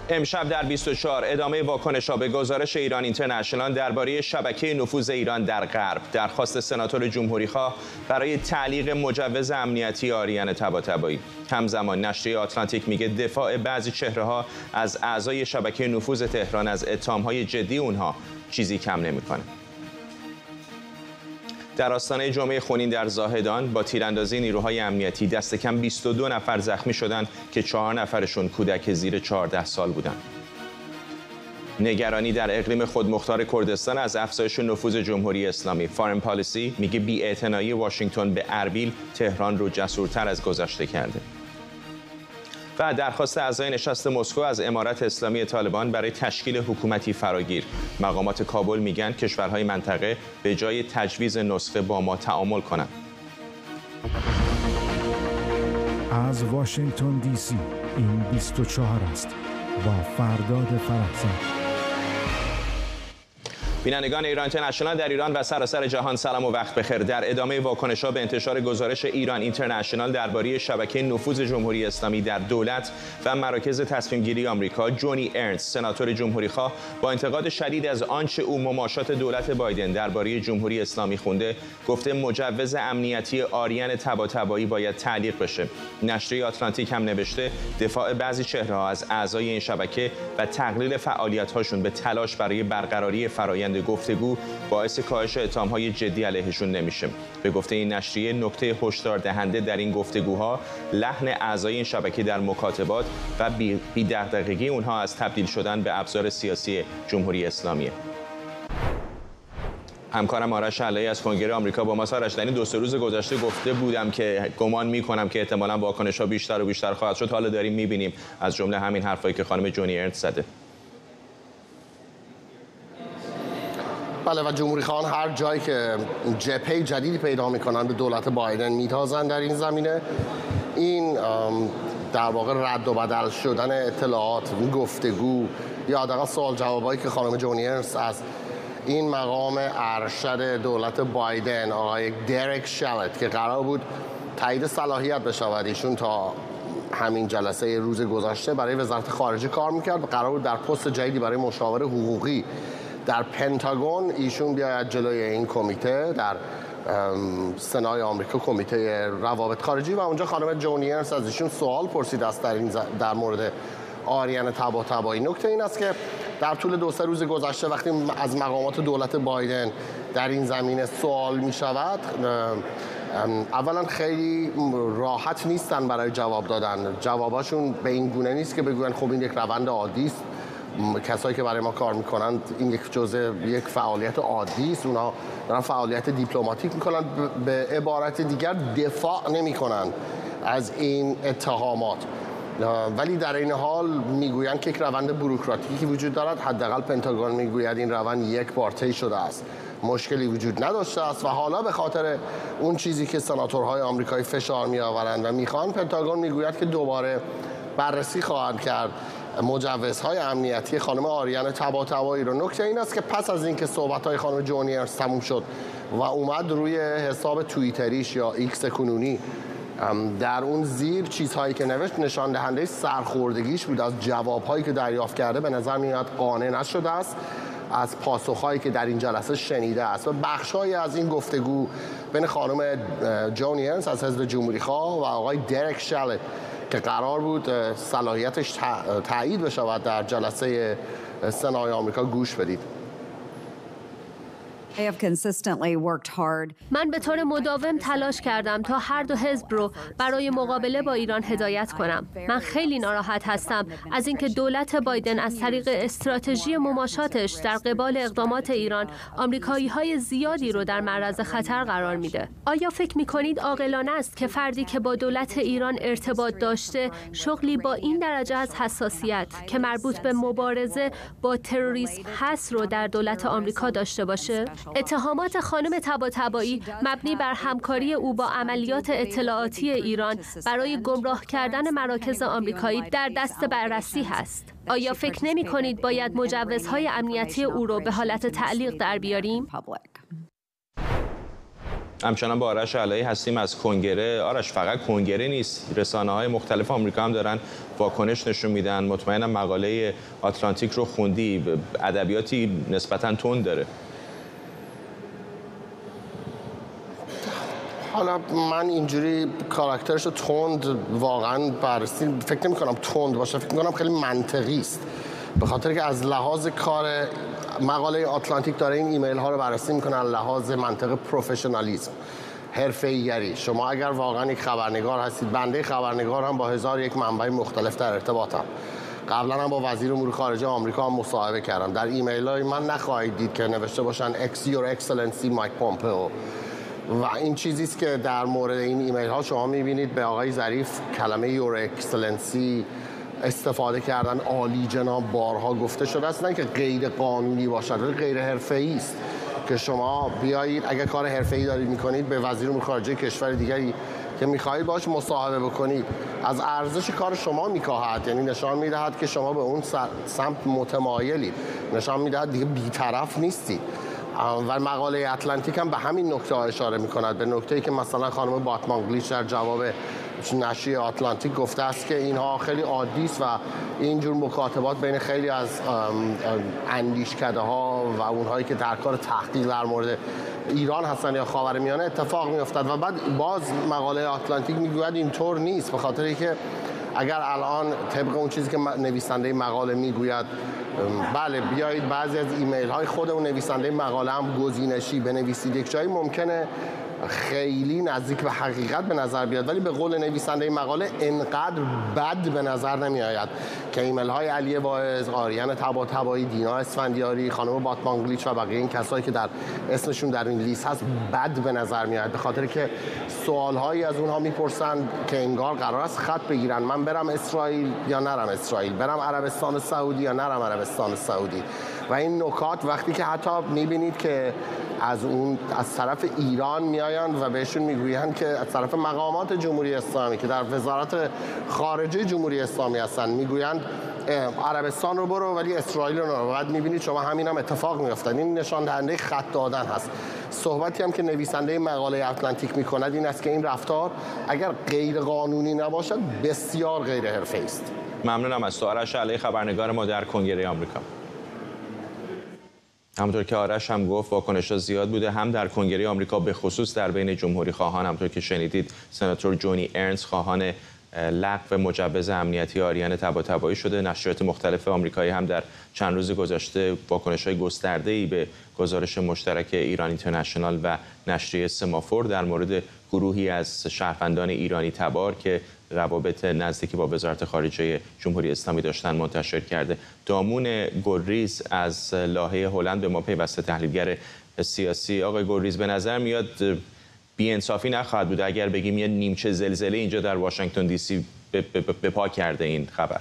امشب در 24 ادامه واکنش‌ها به گزارش ایران اینترنشنال درباره شبکه نفوذ ایران در غرب، درخواست سناتور جمهوریخواه برای تعلیق مجوز امنیتی آریان طباطبایی. همزمان نشریه آتلانتیک میگه دفاع بعضی چهره‌ها از اعضای شبکه نفوذ تهران از اتهام‌های جدی اونها چیزی کم نمی‌کنه. در آستانه جمعه خونین در زاهدان با تیراندازی نیروهای امنیتی دست کم 22 نفر زخمی شدند که 4 نفرشون کودک زیر 14 سال بودند. نگرانی در اقلیم خودمختار کردستان از افزایش نفوذ جمهوری اسلامی. فارن پالیسی میگه بی‌اعتنایی واشنگتن به اربیل تهران رو جسورتر از گذشته کرده. و درخواست اعضای نشست مسکو از امارت اسلامی طالبان برای تشکیل حکومتی فراگیر. مقامات کابل میگن کشورهای منطقه به جای تجویز نسخه با ما تعامل کنند. از واشنگتن دی سی این 24 است با فرداد فرحزاد. بینندگان ایران اینترنشنال در ایران و سراسر جهان سلام و وقت بخیر. در ادامه واکنش‌ها به انتشار گزارش ایران اینترنشنال درباره شبکه نفوذ جمهوری اسلامی در دولت و مراکز تصمیم‌گیری آمریکا، جونی ارنست سناتور جمهوریخواه با انتقاد شدید از آنچه او مماشات دولت بایدن درباره جمهوری اسلامی خونده، گفته مجوز امنیتی آریان طباطبایی باید تعلیق بشه. نشریه آتلانتیک هم نوشته دفاع بعضی چهره‌ها از اعضای این شبکه و تقلیل فعالیت‌هاشون به تلاش برای برقراری فرآیند گفتگو باعث کاهش اتهام‌های جدی علیهشون نمیشه. به گفته این نشریه نکته هشدار دهنده در این گفتگوها لحن اعضای این شبکه در مکاتبات و بی‌دغدغگی اونها از تبدیل شدن به ابزار سیاسی جمهوری اسلامیه. همکارم آرش علایی از کنگره آمریکا با ماست. آرش، در این 2 روز گذشته گفته بودم که گمان می‌کنم که احتمالاً واکنش‌ها بیشتر و بیشتر خواهد شد. حالا داریم می‌بینیم از جمله همین حرفایی که خانم جونی ارنست زده. بله، و جمهوری‌خواهان هر جایی که جبهه جدیدی پیدا می‌کنن به دولت بایدن میتازن در این زمینه. این در واقع رد و بدل شدن اطلاعات، گفتگو یا حداقل سوال جوابایی که خانم جونی ارنست از این مقام ارشد دولت بایدن آقای دریک شلت که قرار بود تایید صلاحیت بشود، ایشون تا همین جلسه روز گذشته برای وزارت خارجه کار می‌کرد و قرار بود در پست جدیدی برای مشاور حقوقی در پنتاگون ایشون بیاید جلوی این کمیته در سنای آمریکا، کمیته روابط خارجی، و اونجا خانم جونی ارنست از ایشون سوال پرسید است در مورد آریان طباطبایی. نکته این است که در طول 2-3 روز گذشته وقتی از مقامات دولت بایدن در این زمینه سوال می شود، اولا خیلی راحت نیستن برای جواب دادن. جواباشون به این گونه نیست که بگوین خب این یک روند عادی است، کسایی که برای ما کار میکنن این یک جزء یک فعالیت عادی است، اونا دارن فعالیت دیپلماتیک میکنن. به عبارت دیگر دفاع نمیکنن از این اتهامات، ولی در این حال میگویند که یک روند بوروکراتیکی وجود دارد. حداقل پنتاگون میگوید این روند یک بار طی شده است، مشکلی وجود نداشته است و حالا به خاطر اون چیزی که سناتورهای آمریکایی فشار میآورند و میخوان، پنتاگون میگوید که دوباره بررسی خواهند کرد مجوزهای امنیتی خانم آریان طباطبایی رو. نکته این است که پس از اینکه صحبت‌های خانم جونی ارنست تموم شد و اومد روی حساب توییتریش یا ایکس کنونی، در اون زیر چیزهایی که نوشت نشان دهنده سرخوردگیش بود از جوابهایی که دریافت کرده. به نظر میاد قانع نشده است از پاسخهایی که در این جلسه شنیده است و بخشهایی از این گفتگو بین خانم جونی ارنست از حزب جمهوریخواه و آقای دریک شلت که قرار بود صلاحیتش تایید بشود در جلسه سنای آمریکا گوش بدید. من به طور مداوم تلاش کردم تا هر دو حزب رو برای مقابله با ایران هدایت کنم. من خیلی ناراحت هستم از اینکه دولت بایدن از طریق استراتژی مماشاتش در قبال اقدامات ایران آمریکایی‌های زیادی رو در معرض خطر قرار میده. آیا فکر می‌کنید عاقلانه است که فردی که با دولت ایران ارتباط داشته شغلی با این درجه از حساسیت که مربوط به مبارزه با تروریسم هست رو در دولت آمریکا داشته باشه؟ اتهامات خانم طباطبایی مبنی بر همکاری او با عملیات اطلاعاتی ایران برای گمراه کردن مراکز آمریکایی در دست بررسی هست. آیا فکر نمی کنید باید مجوزهای امنیتی او رو به حالت تعلیق در بیاریم؟ همچنان با آرش علایی هستیم از کنگره. آرش، فقط کنگره نیست، رسانه‌های مختلف آمریکا هم دارن واکنش نشون میدن. مطمئنم مقاله آتلانتیک رو خوندی، ادبیاتی نسبتاً تند داره. حالا من اینجوری کاراکترش رو تند واقعا بررسی فکر نمی کنم تند باشه، فکر میکنم خیلی منطقی است، به خاطر که از لحاظ کار مقاله آتلانتیک داره این ایمیل ها رو بررسی میکنه از لحاظ منطق پروفشنالیسم، حرفه‌ایگری. شما اگر واقعا یک خبرنگار هستید، بنده خبرنگار هم با 1001 منبع مختلف در ارتباطم، قبلا هم با وزیر امور خارجه آمریکا هم مصاحبه کردم، در ایمیل های من نخواهید دید که نوشته باشن Your Excellency مایک پومپئو. و این چیزی است که در مورد این ایمیل ها شما میبینید به آقای ظریف کلمه Your Excellency استفاده کردن، عالی جناب بارها گفته شده است، نه که غیر قانونی باشد ولی غیر حرفه‌ای است که شما بیایید اگر کار حرفه‌ای دارید میکنید به وزیر امور خارجه کشور دیگری که میخواهید باهاش مصاحبه بکنید از ارزش کار شما میکاهد، یعنی نشان میدهد که شما به اون سمت متمایلید، نشان میدهد دیگه بی‌طرف نیستید. و مقاله اتلانتیک هم به همین نکته اشاره میکند، به نکته‌ای که مثلا خانم باتمانگلیچ در جواب نشریه آتلانتیک گفته است که اینها خیلی عادی است و اینجور مکاتبات بین خیلی از اندیشکده ها و اونهایی که در کار تحقیق در مورد ایران هستن یا خاورمیانه اتفاق میافتد. و بعد باز مقاله آتلانتیک میگوید اینطور نیست، به خاطر اینکه اگر الان طبق اون چیزی که نویسنده مقاله میگوید بله بیایید بعضی از ایمیل های خود اون نویسنده مقاله هم گزینشی بنویسید، یک جایی ممکنه خیلی نزدیک به حقیقت به نظر بیاد ولی به قول نویسنده مقاله انقدر بد به نظر نمی آید که ایمیل های علی واعظ، آریان طباطبایی، دینا اسفندیاری، خانم باتمانگلیچ و بقیه این کسایی که در اسمشون در این لیست هست بد به نظر می آید، به خاطر که سوال هایی از اونها میپرسن که انگار قرار است خط بگیرن، من برم اسرائیل یا نرم اسرائیل، برم عربستان سعودی یا نرم عربستان سعودی. و این نکات وقتی که حتی میبینید که از طرف ایران میآیند و بهشون میگویند که از طرف مقامات جمهوری اسلامی که در وزارت خارجه جمهوری اسلامی هستند میگویند عربستان رو برو ولی اسرائیل رو نرو، بعد میبینید شما همین هم اتفاق میافتد. این نشان دهنده خط دادن هست. صحبتی هم که نویسنده مقاله اتلانتیک میکند این است که این رفتار اگر غیر قانونی نباشد بسیار غیر حرفه‌ای است. ممنونم از تو آرش علی، خبرنگار ما در کنگره آمریکا. همونطور که آرش هم گفت واکنش‌ها زیاد بوده، هم در کنگره آمریکا به خصوص در بین جمهوری خواهان، همونطور که شنیدید سناتور جونی ارنز خواهان لغو مجوز امنیتی آریان طباطبایی شده. نشریات مختلف آمریکایی هم در چند روز گذشته واکنش‌های گسترده‌ای به گزارش مشترک ایران اینترنشنال و نشریه سمافور در مورد گروهی از شهروندان ایرانی تبار که روابط نزدیکی با وزارت خارجه جمهوری اسلامی داشتن منتشر کرده. دامون گلریز از لاهه هلند به ما پیوسته، تحلیلگر سیاسی. آقای گلریز، به نظر میاد بی‌انصافی نخواهد بود اگر بگیم یه نیمچه زلزله اینجا در واشنگتن دی سی به پا کرده این خبر؟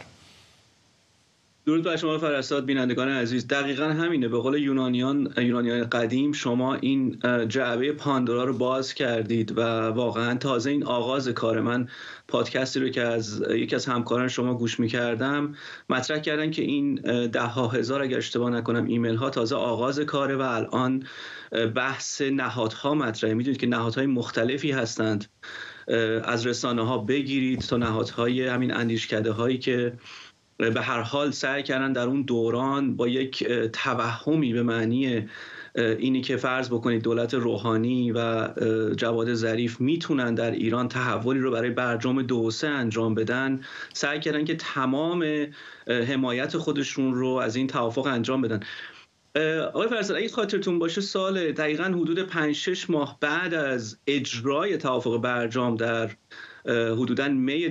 درود بر شما فرستاد بینندگان عزیز. دقیقاً همینه. به قول یونانیان قدیم شما این جعبه پاندورا رو باز کردید و واقعاً تازه این آغاز کار. من پادکستی رو که از یکی از همکاران شما گوش می‌کردم مطرح کردن که این ده‌ها هزار اگر اشتباه نکنم ایمیل ها تازه آغاز کاره و الان بحث نهادها مطرحه. میدونید که نهادهای مختلفی هستند، از رسانه‌ها بگیرید تا نهادهای همین اندیشکده هایی که به هر حال سعی کردن در اون دوران با یک توهمی به معنی اینی که فرض بکنید دولت روحانی و جواد ظریف میتونن در ایران تحولی رو برای برجام 2 و 3 انجام بدن، سعی کردن که تمام حمایت خودشون رو از این توافق انجام بدن. آقای فرزاد اگه خاطرتون باشه سال دقیقاً حدود 5-6 ماه بعد از اجرای توافق برجام در حدوداً می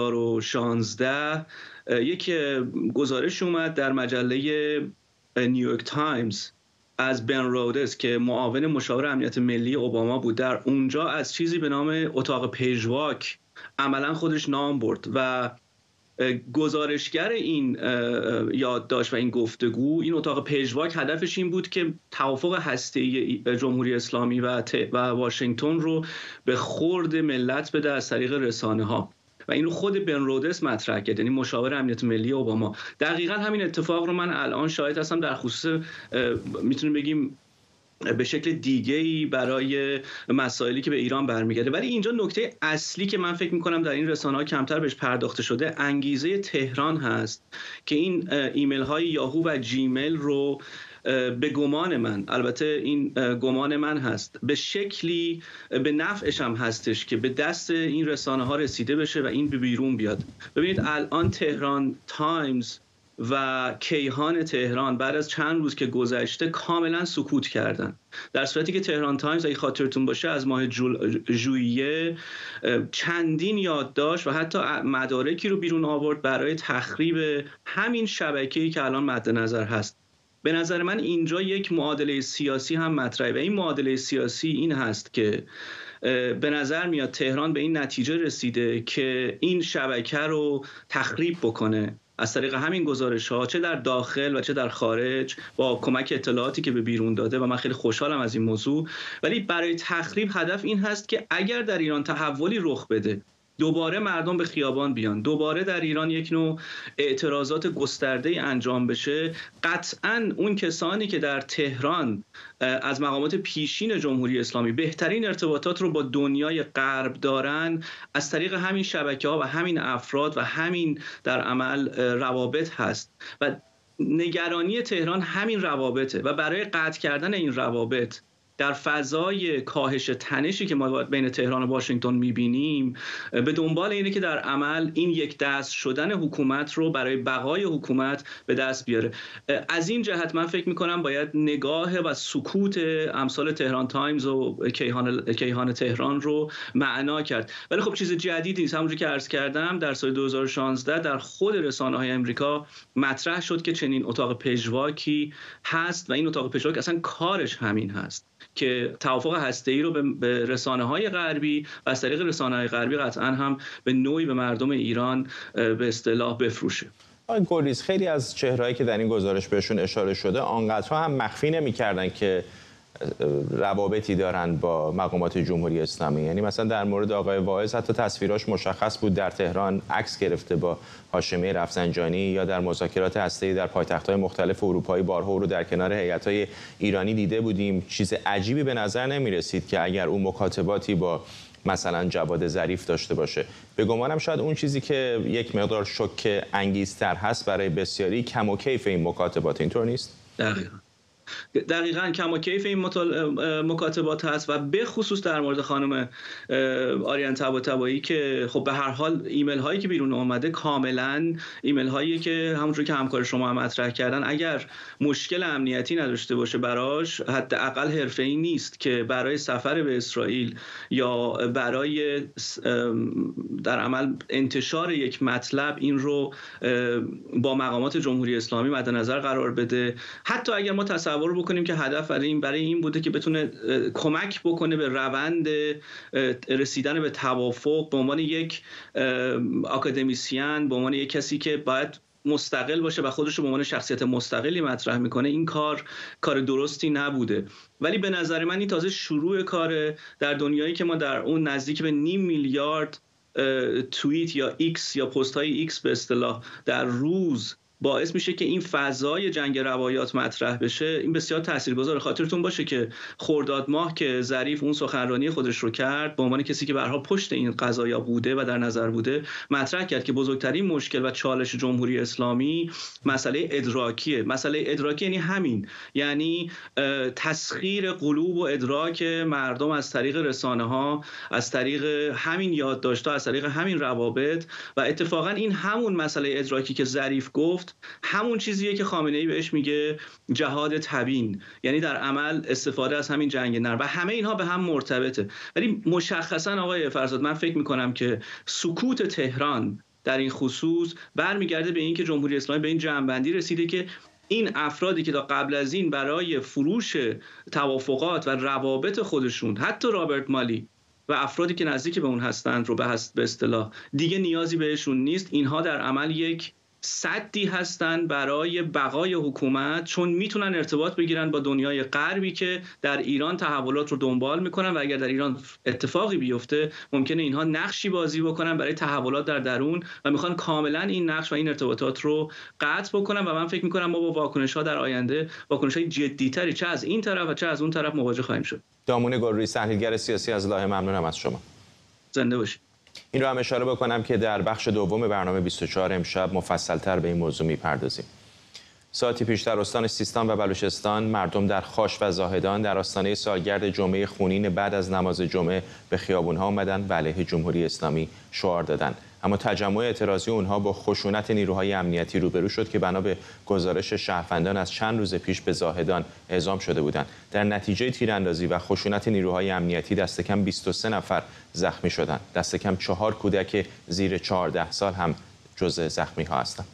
2016 یک گزارش اومد در مجله نیویورک تایمز از بن رودس که معاون مشاور امنیت ملی اوباما بود. در اونجا از چیزی به نام اتاق پیشواک عملاً خودش نام برد و گزارشگر این یادداشت و این گفتگو، این اتاق پیشواک هدفش این بود که توافق هسته‌ای جمهوری اسلامی و واشنگتن رو به خورد ملت بده از طریق رسانه‌ها و این رو خود بن رودس مطرح کرد، یعنی مشاور امنیت ملی اوباما. دقیقاً همین اتفاق رو من الان شاهد هستم در خصوص میتونیم بگیم به شکل دیگه‌ای برای مسائلی که به ایران برمیگرده. ولی اینجا نکته اصلی که من فکر می‌کنم در این رسانه‌ها کمتر بهش پرداخته شده، انگیزه تهران هست که این ایمیل‌های یاهو و جیمیل رو به گمان من، البته این گمان من هست، به شکلی به نفعش هم هستش که به دست این رسانه‌ها رسیده بشه و این به بیرون بیاد. ببینید الان تهران تایمز و کیهان تهران بعد از چند روز که گذشته کاملا سکوت کردن، در صورتی که تهران تایمز اگه خاطرتون باشه از ماه ژوئیه چندین یادداشت و حتی مدارکی رو بیرون آورد برای تخریب همین شبکه‌ای که الان مد نظر هست. به نظر من اینجا یک معادله سیاسی هم مطرحه و این معادله سیاسی این هست که به نظر میاد تهران به این نتیجه رسیده که این شبکه رو تخریب بکنه از طریق همین گزارش‌ها، چه در داخل و چه در خارج، با کمک اطلاعاتی که به بیرون داده و من خیلی خوشحالم از این موضوع. ولی برای تخریب هدف این هست که اگر در ایران تحولی رخ بده، دوباره مردم به خیابان بیان، دوباره در ایران یک نوع اعتراضات گسترده انجام بشه، قطعاً اون کسانی که در تهران از مقامات پیشین جمهوری اسلامی بهترین ارتباطات رو با دنیای غرب دارن، از طریق همین شبکه‌ها و همین افراد و همین در عمل روابط هست و نگرانی تهران همین روابطه و برای قطع کردن این روابط در فضای کاهش تنشی که ما بین تهران و واشنگتن می‌بینیم، به دنبال اینه که در عمل این یک دست شدن حکومت رو برای بقای حکومت به دست بیاره. از این جهت من فکر می‌کنم باید نگاه و سکوت امثال تهران تایمز و کیهان تهران رو معنا کرد. ولی خب چیز جدیدی نیست. همونجوری که عرض کردم در سال 2016 در خود رسانه‌های آمریکا مطرح شد که چنین اتاق پژواکی هست و این اتاق پژواک اصلا کارش همین هست که توافق هسته‌ای رو به رسانه‌های غربی و از طریق رسانه‌های غربی قطعاً هم به نوعی به مردم ایران به اصطلاح بفروشه. آقای گلریز، خیلی از چهرهایی که در این گزارش بهشون اشاره شده آنقدرها هم مخفی نمی‌کردن که روابطی دارن با مقامات جمهوری اسلامی. یعنی مثلا در مورد آقای واعظ حتی تصویراش مشخص بود، در تهران عکس گرفته با هاشمی رفسنجانی، یا در مذاکرات هسته‌ای در پایتخت‌های مختلف اروپایی بارها رو در کنار هیئت‌های ایرانی دیده بودیم. چیز عجیبی به نظر نمی‌رسید که اگر اون مکاتباتی با مثلا جواد ظریف داشته باشه. به گمانم شاید اون چیزی که یک مقدار شوک انگیزتر هست برای بسیاری کم و کیف این مکاتبات، اینطور نیست؟ دقیقاً کم و کیف این مکاتبات هست و به خصوص در مورد خانم آریان طباطبایی که خب به هر حال ایمیل هایی که بیرون اومده کاملاً ایمیل هایی که همونجوری که همکار شما هم مطرح کردن اگر مشکل امنیتی نداشته باشه براش، حداقل حرفه‌ای نیست که برای سفر به اسرائیل یا برای در عمل انتشار یک مطلب این رو با مقامات جمهوری اسلامی مد نظر قرار بده. حتی اگر ما تصور بکنیم که هدف برای این بوده که بتونه کمک بکنه به روند رسیدن به توافق به عنوان یک آکادمیسین، به عنوان یک کسی که باید مستقل باشه و خودش رو به عنوان شخصیت مستقلی مطرح میکنه، این کار درستی نبوده. ولی به نظر من این تازه شروع کاره در دنیایی که ما در اون نزدیک به 500 میلیارد توییت یا ایکس یا پست های ایکس به اصطلاح در روز باعث میشه که این فضای جنگ روایات مطرح بشه. این بسیار تاثیرگذاره. خاطرتون باشه که خرداد ماه که ظریف اون سخنرانی خودش رو کرد به عنوان کسی که به هر حال پشت این قضایا بوده و در نظر بوده، مطرح کرد که بزرگترین مشکل و چالش جمهوری اسلامی مسئله ادراکیه. مسئله ادراکی یعنی همین، یعنی تسخیر قلوب و ادراک مردم از طریق رسانه‌ها، از طریق همین یادداشت‌ها، از طریق همین روابط. و اتفاقا این همون مسئله ادراکی که ظریف گفت همون چیزیه که خامنه‌ای بهش میگه جهاد تبیین، یعنی در عمل استفاده از همین جنگ نرم و همه اینها به هم مرتبطه. ولی مشخصا آقای فرزاد من فکر میکنم که سکوت تهران در این خصوص برمیگرده به این که جمهوری اسلامی به این جمع‌بندی رسیده که این افرادی که تا قبل از این برای فروش توافقات و روابط خودشون، حتی رابرت مالی و افرادی که نزدیک به اون هستند رو به اصطلاح دیگه نیازی بهشون نیست، اینها در عمل یک سدی هستن برای بقای حکومت، چون میتونن ارتباط بگیرن با دنیای غربی که در ایران تحولات رو دنبال میکنن و اگر در ایران اتفاقی بیفته ممکنه اینها نقشی بازی بکنن برای تحولات در درون و میخوان کاملا این نقش و این ارتباطات رو قطع بکنن و من فکر میکنم ما با واکنش‌ها در آینده واکنش‌های جدی‌تری چه از این طرف و چه از اون طرف مواجه خواهیم شد. دامون گلرویی، تحلیلگر سیاسی از لاهه، ممنونم از شما. زنده باشید. این رو هم اشاره بکنم که در بخش دوم برنامه 24 امشب مفصل‌تر به این موضوع می‌پردازیم. ساعتی پیش در استان سیستان و بلوچستان مردم در خاش و زاهدان در آستانه سالگرد جمعه خونین بعد از نماز جمعه به خیابون‌ها آمدند و علیه جمهوری اسلامی شعار دادند. اما تجمع اعتراضی اونها با خشونت نیروهای امنیتی روبرو شد که بنا به گزارش شهروندان از چند روز پیش به زاهدان اعزام شده بودند. در نتیجه تیراندازی و خشونت نیروهای امنیتی دست کم 23 نفر زخمی شدند. دست کم 4 کودک زیر 14 سال هم جزء زخمی‌ها هستند.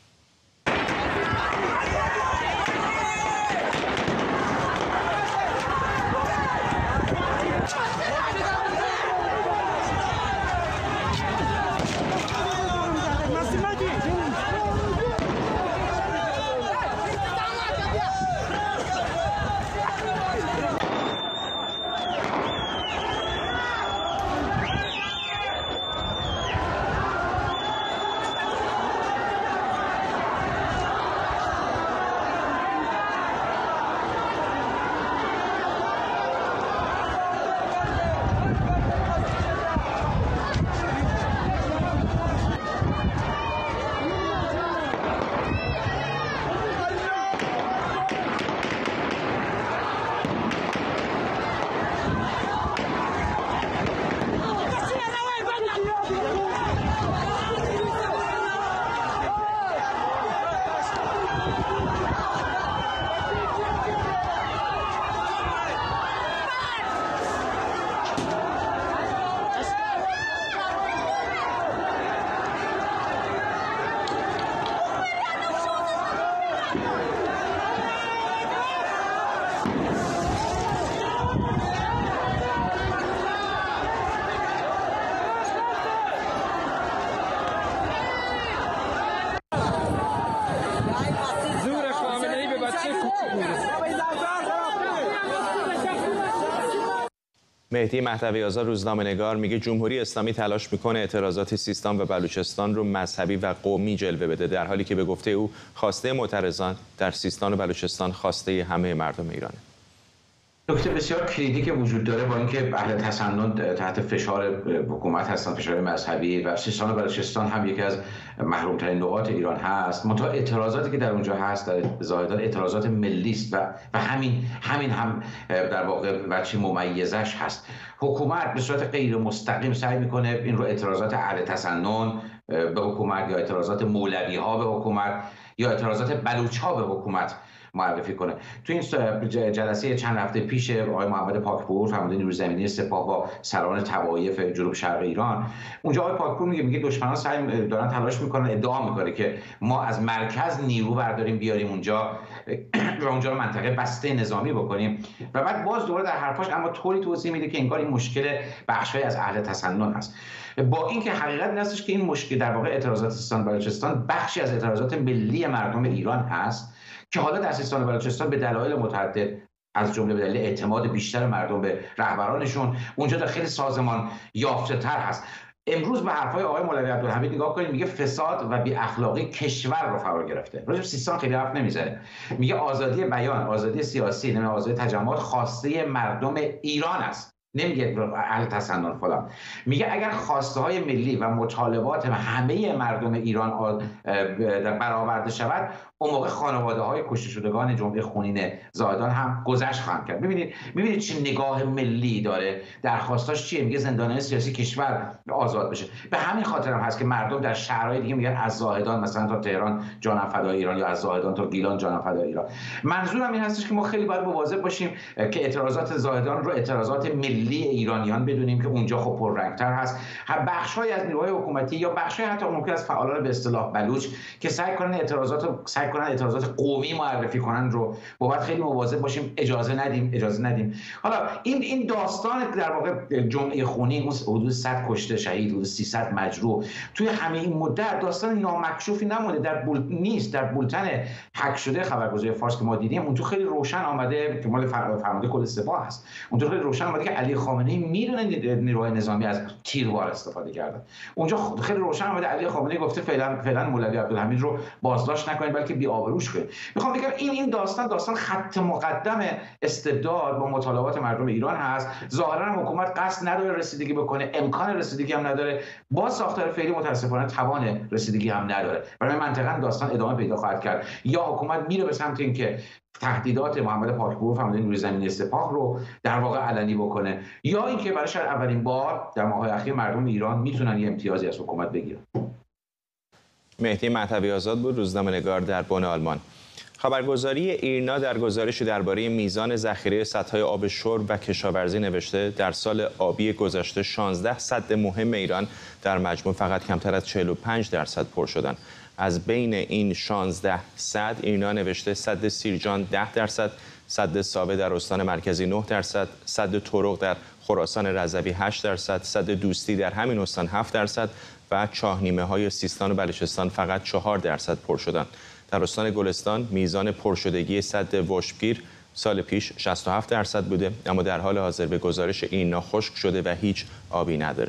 مهدی مهدوی آزاد روزنامه‌نگار میگه جمهوری اسلامی تلاش میکنه اعتراضات سیستان و بلوچستان رو مذهبی و قومی جلوه بده، در حالی که به گفته او خواسته معترضان در سیستان و بلوچستان خواسته همه مردم ایرانه. نکته بسیار کلیدی که وجود داره با اینکه اهل تسنن تحت فشار حکومت هستن، فشار مذهبی، و سیستان و بلوچستان هم یکی از محروم‌ترین نقاط ایران هست، منتها اعتراضاتی که در اونجا هست در زاهدان اعتراضات ملی است و همین هم در واقع وجه ممیزش هست. حکومت به صورت غیر مستقیم سعی میکنه این رو اعتراضات اهل تسنن به حکومت یا اعتراضات مولوی‌ها به حکومت یا اعتراضات بلوچ‌ها به حکومت معرفی کنه. تو این جلسه چند هفته پیش آقای محمد پاکپور، فرمانده نیروی زمینی سپاه با سران طوایف جنوب شرق ایران، اونجا آقای پاکپور میگه دشمنان سعی دارن تلاش میکنن، ادعا میکنه که ما از مرکز نیرو برداریم بیاریم اونجا و اونجا رو منطقه بسته نظامی بکنیم، و بعد باز دوباره در حرفاش اما طوری توضیح میده که انگار این مشکل بخشی از اهل تسنن هست، با اینکه حقیقت این هستش که این مشکل در واقع اعتراضات سیستان و بلوچستان بخشی از اعتراضات ملی مردم ایران هست که حالا در سیستان و بلوچستان به دلایل متعدد از جمله به دلیل اعتماد بیشتر مردم به رهبرانشون اونجا در خیلی سازمان یافته تر هست. امروز به حرفای آقای مولوی عبدالحمید نگاه کنید، میگه فساد و بی اخلاقی کشور رو فرا گرفته. راجع به سیستان خیلی حرف نمیزنه، میگه آزادی بیان، آزادی سیاسی، نمیدونم آزادی تجمعات خواسته مردم ایران است، نمیگه اهل تسنن فلان. میگه اگر خواسته های ملی و مطالبات همه مردم ایران برآورده شود، اون موقع خانواده های کشته شدگان جمعه خونین زاهدان هم گذشت خواهند کرد. ببینید چه نگاه ملی داره، درخواستاش چیه؟ میگه زندانیان سیاسی کشور آزاد بشه. به همین خاطر هم هست که مردم در شهرهای دیگه میگن از زاهدان مثلا تا تهران جانم فدای ایران، یا از زاهدان تا گیلان جانم فدای ایران. منظورم این هستش که ما خیلی باید مواظب باشیم که اعتراضات زاهدان رو اعتراضات ملی ملی ایرانیان بدونیم که اونجا خب پررنگ‌تر هست. بخش‌های از نیروهای حکومتی یا بخش‌های حتی ممکن از فعالان به اصطلاح بلوچ که سعی کنن اعتراضات قومی معرفی کنن رو باید خیلی مواظب باشیم اجازه ندیم. حالا این داستان در واقع جمعه خونین، حدود 100 کشته شهید، حدود 300 مجروح توی همه این مدت داستان نامکشوفی نمونده. در بولتن هک شده خبرگزاری فارس که ما دیدیم اون تو خیلی روشن آمده که مال فرمانده کل سپاه هست. اون خیلی روشن آمده که علی خامنه‌ای میدونه نیروهای نظامی از تیربار استفاده کردن. اونجا خیلی روشن آمده علی خامنه‌ای گفته فعلا مولوی عبدالحمید رو بازداشت نکنید بلکه بی‌آبروش کنید. میخوام بگم این داستان خط مقدم استبداد با مطالبات مردم ایران هست. ظاهرا حکومت قصد نداره رسیدگی بکنه، امکان رسیدگی هم نداره، با ساختار فعلی متاسفانه توان رسیدگی هم نداره. برای منطقه داستان ادامه پیدا خواهد کرد. یا حکومت میره به سمت اینکه تهدیدات محمد پاکپور فرمانده نیروی زمینی سپاه رو در واقع علنی بکنه، یا اینکه برای شاید اولین بار در ماه‌های اخیر مردم ایران میتونن یه امتیازی از حکومت بگیرن. مهدی مهدوی آزاد بود، روزنامه‌نگار در بن آلمان. خبرگزاری ایرنا در گزارشی درباره میزان ذخیره سدهای آب شرب و کشاورزی نوشته در سال آبی گذشته 16 سد مهم ایران در مجموع فقط کمتر از 45% پر شدند. از بین این 16 سد ایرنا نوشته سد سیرجان 10%، سد ساوه در استان مرکزی 9%، سد طرق در خراسان رضوی 8%، سد دوستی در همین استان 7% و چاهنیمه‌های سیستان و بلوچستان فقط 4% پر شدند. در استان گلستان میزان پرشدگی سد وشپگیر سال پیش 67% بوده، اما در حال حاضر به گزارش ایرنا خشک شده و هیچ آبی نداره.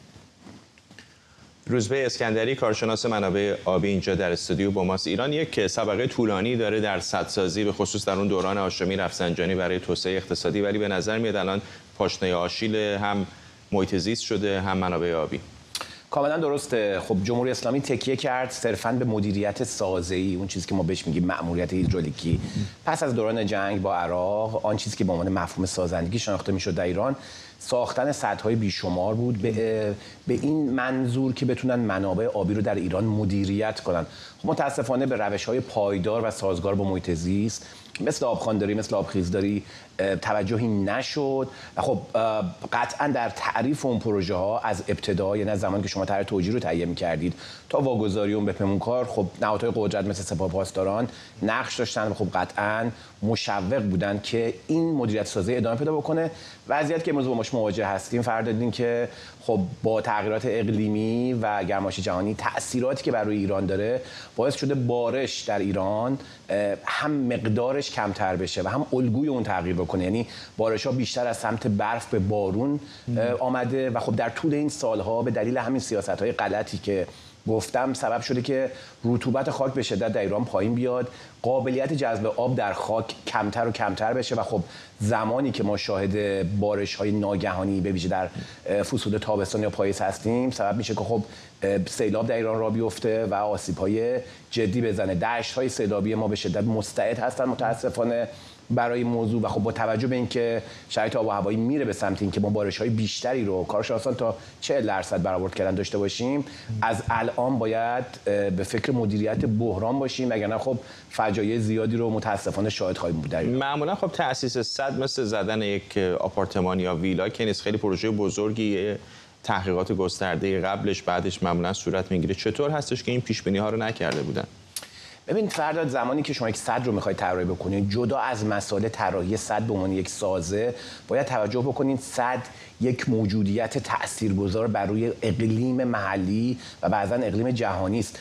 روزبه اسکندری کارشناس منابع آبی اینجا در استودیو با ماست. ایران یک سابقه طولانی داره در سدسازی، به خصوص در اون دوران هاشمی رفسنجانی برای توسعه اقتصادی، ولی به نظر میاد الان پاشنه آشیل هم محیط زیست شده هم منابع آبی. کاملا درسته. خب جمهوری اسلامی تکیه کرد صرفاً به مدیریت سازه‌ای، اون چیزی که ما بهش میگیم مأموریت هیدرولیکی. پس از دوران جنگ با عراق، آن چیزی که به عنوان مفهوم سازندگی شناخته میشد در ایران ساختن سدهای بیشمار بود به این منظور که بتونن منابع آبی رو در ایران مدیریت کنن. خب متاسفانه به روش‌های پایدار و سازگار با محیط زیست مثل آبخوانداری، مثل آبخیزداری توجهی نشد. و خب قطعا در تعریف اون پروژه ها از ابتدا، یعنی از زمانی که شما طرح توجیه رو تهیه می‌کردید تا واگذاری اون به پیمانکار، خب نهادهای قدرت مثل سپاه پاسداران نقش داشتن و خب قطعا مشوق بودن که این مدیریت سازی ادامه پیدا بکنه. وضعیت که امروز با ماش مواجه هستیم فردادین که خب با تغییرات اقلیمی و گرمایش جهانی تأثیراتی که بر روی ایران داره باعث شده بارش در ایران هم مقدارش کمتر بشه و هم الگوی اون تغییر بکنه. یعنی بارش‌ها بیشتر از سمت برف به بارون آمده و خب در طول این سالها به دلیل همین سیاست‌های غلطی که گفتم سبب شده که رطوبت خاک به شدت در ایران پایین بیاد، قابلیت جذب آب در خاک کمتر و کمتر بشه و خب زمانی که ما شاهد بارش‌های ناگهانی به ویژه در فصول تابستان یا پاییز هستیم سبب میشه که خب سیلاب در ایران را بیفته و آسیب‌های جدی بزنه. دشت‌های سیلابی ما به شدت مستعد هستن متاسفانه برای موضوع و خب با توجه به اینکه شرایط آب و هوایی میره به سمت اینکه ما بارش‌های بیشتری رو کارشناسان تا 40% برآورد کردن داشته باشیم، از الان باید به فکر مدیریت بحران باشیم، وگرنه خب فجایع زیادی رو متاسفانه شاهد خواهیم بود. معمولا خب تأسیس سد مثل زدن یک آپارتمان یا ویلا که نیست، خیلی پروژه بزرگی، تحقیقات گسترده قبلش بعدش معمولا صورت میگیره. چطور هستش که این پیش بینی ها رو نکرده بودن؟ ببین فرداد، زمانی که شما یک سد رو میخواید طراحی بکنید، جدا از مسائل طراحی سد به عنوان یک سازه، باید توجه بکنید سد یک موجودیت تاثیرگذار بر روی اقلیم محلی و بعضا اقلیم جهانی است.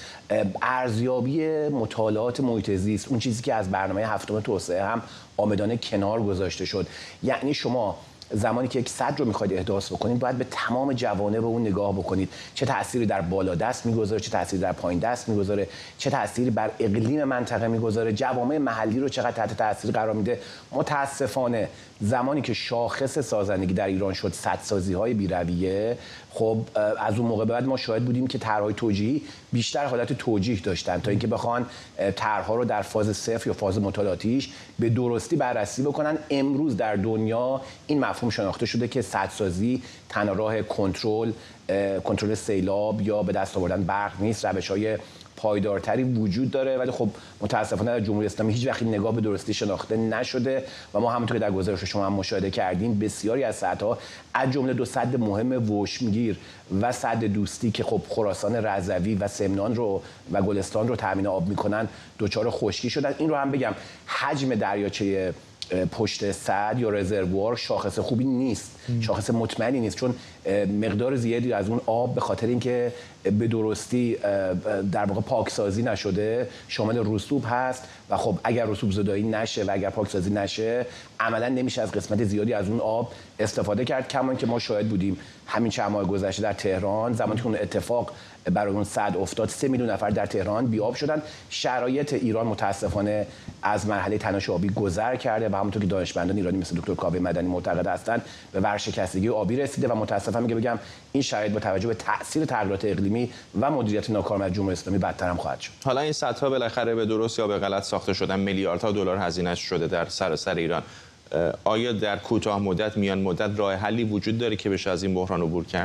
ارزیابی مطالعات محیط زیست، اون چیزی که از برنامه هفتم توسعه هم عامدانه کنار گذاشته شد، یعنی شما زمانی که یک سد رو میخواید احداث بکنید باید به تمام جوانب اون نگاه بکنید، چه تأثیری در بالا دست میگذاره، چه تأثیری در پایین دست میگذاره، چه تأثیری بر اقلیم منطقه میگذاره، جوامع محلی رو چقدر تحت تأثیر قرار میده. متاسفانه زمانی که شاخص سازندگی در ایران شد سدسازی‌های بی‌رویه، خب از اون موقع بعد ما شاهد بودیم که طرح‌های توجیهی بیشتر حالت توجیه داشتن تا اینکه بخوان طرح‌ها رو در فاز صفر یا فاز مطالعاتیش به درستی بررسی بکنن. امروز در دنیا این مفهوم شناخته شده که سدسازی تنها راه کنترل سیلاب یا به دست آوردن برق نیست، روش‌های پایدارتری وجود داره، ولی خب متاسفانه در جمهوری اسلامی هیچ وقت نگاه به درستی شناخته نشده و ما همونطور که در گزارش شما هم مشاهده کردیم بسیاری از سدها از جمله 2 سد مهم وشمگیر و سد دوستی که خب خراسان رضوی و سمنان رو و گلستان رو تامین آب میکنن دچار خشکی شدن. این رو هم بگم حجم دریاچه پشت سد یا رزروار شاخص خوبی نیست، شاخص مطمئنی نیست، چون مقدار زیادی از اون آب به خاطر اینکه به درستی در واقع پاکسازی نشده شامل رسوب هست و خب اگر رسوب زدایی نشه و اگر پاکسازی نشه عملا نمیشه از قسمت زیادی از اون آب استفاده کرد. کما که ما شاهد بودیم همین چند ماه گذشته در تهران زمانی که اون اتفاق برای اون سد افتاد 3 میلیون نفر در تهران بی‌آب شدن. شرایط ایران متاسفانه از مرحله تنش آبی گذر کرده و همونطور که دانشمندان ایرانی مثل دکتر کاوه مدنی معتقد هستند به ورشکستگی آبی رسیده و متاسفم بگم این شرایط با توجه به تاثیر تغییرات اقلیمی و مدیریت ناکارآمد جمهوری اسلامی بدتر هم خواهد شد. حالا این سدها بالاخره به درست یا به غلط ساخته شدن، میلیاردها دلار هزینه شده در سراسر ایران. آیا در کوتاه مدت میان مدت راه حلی وجود داره که بشه از این بحران عبور کرد؟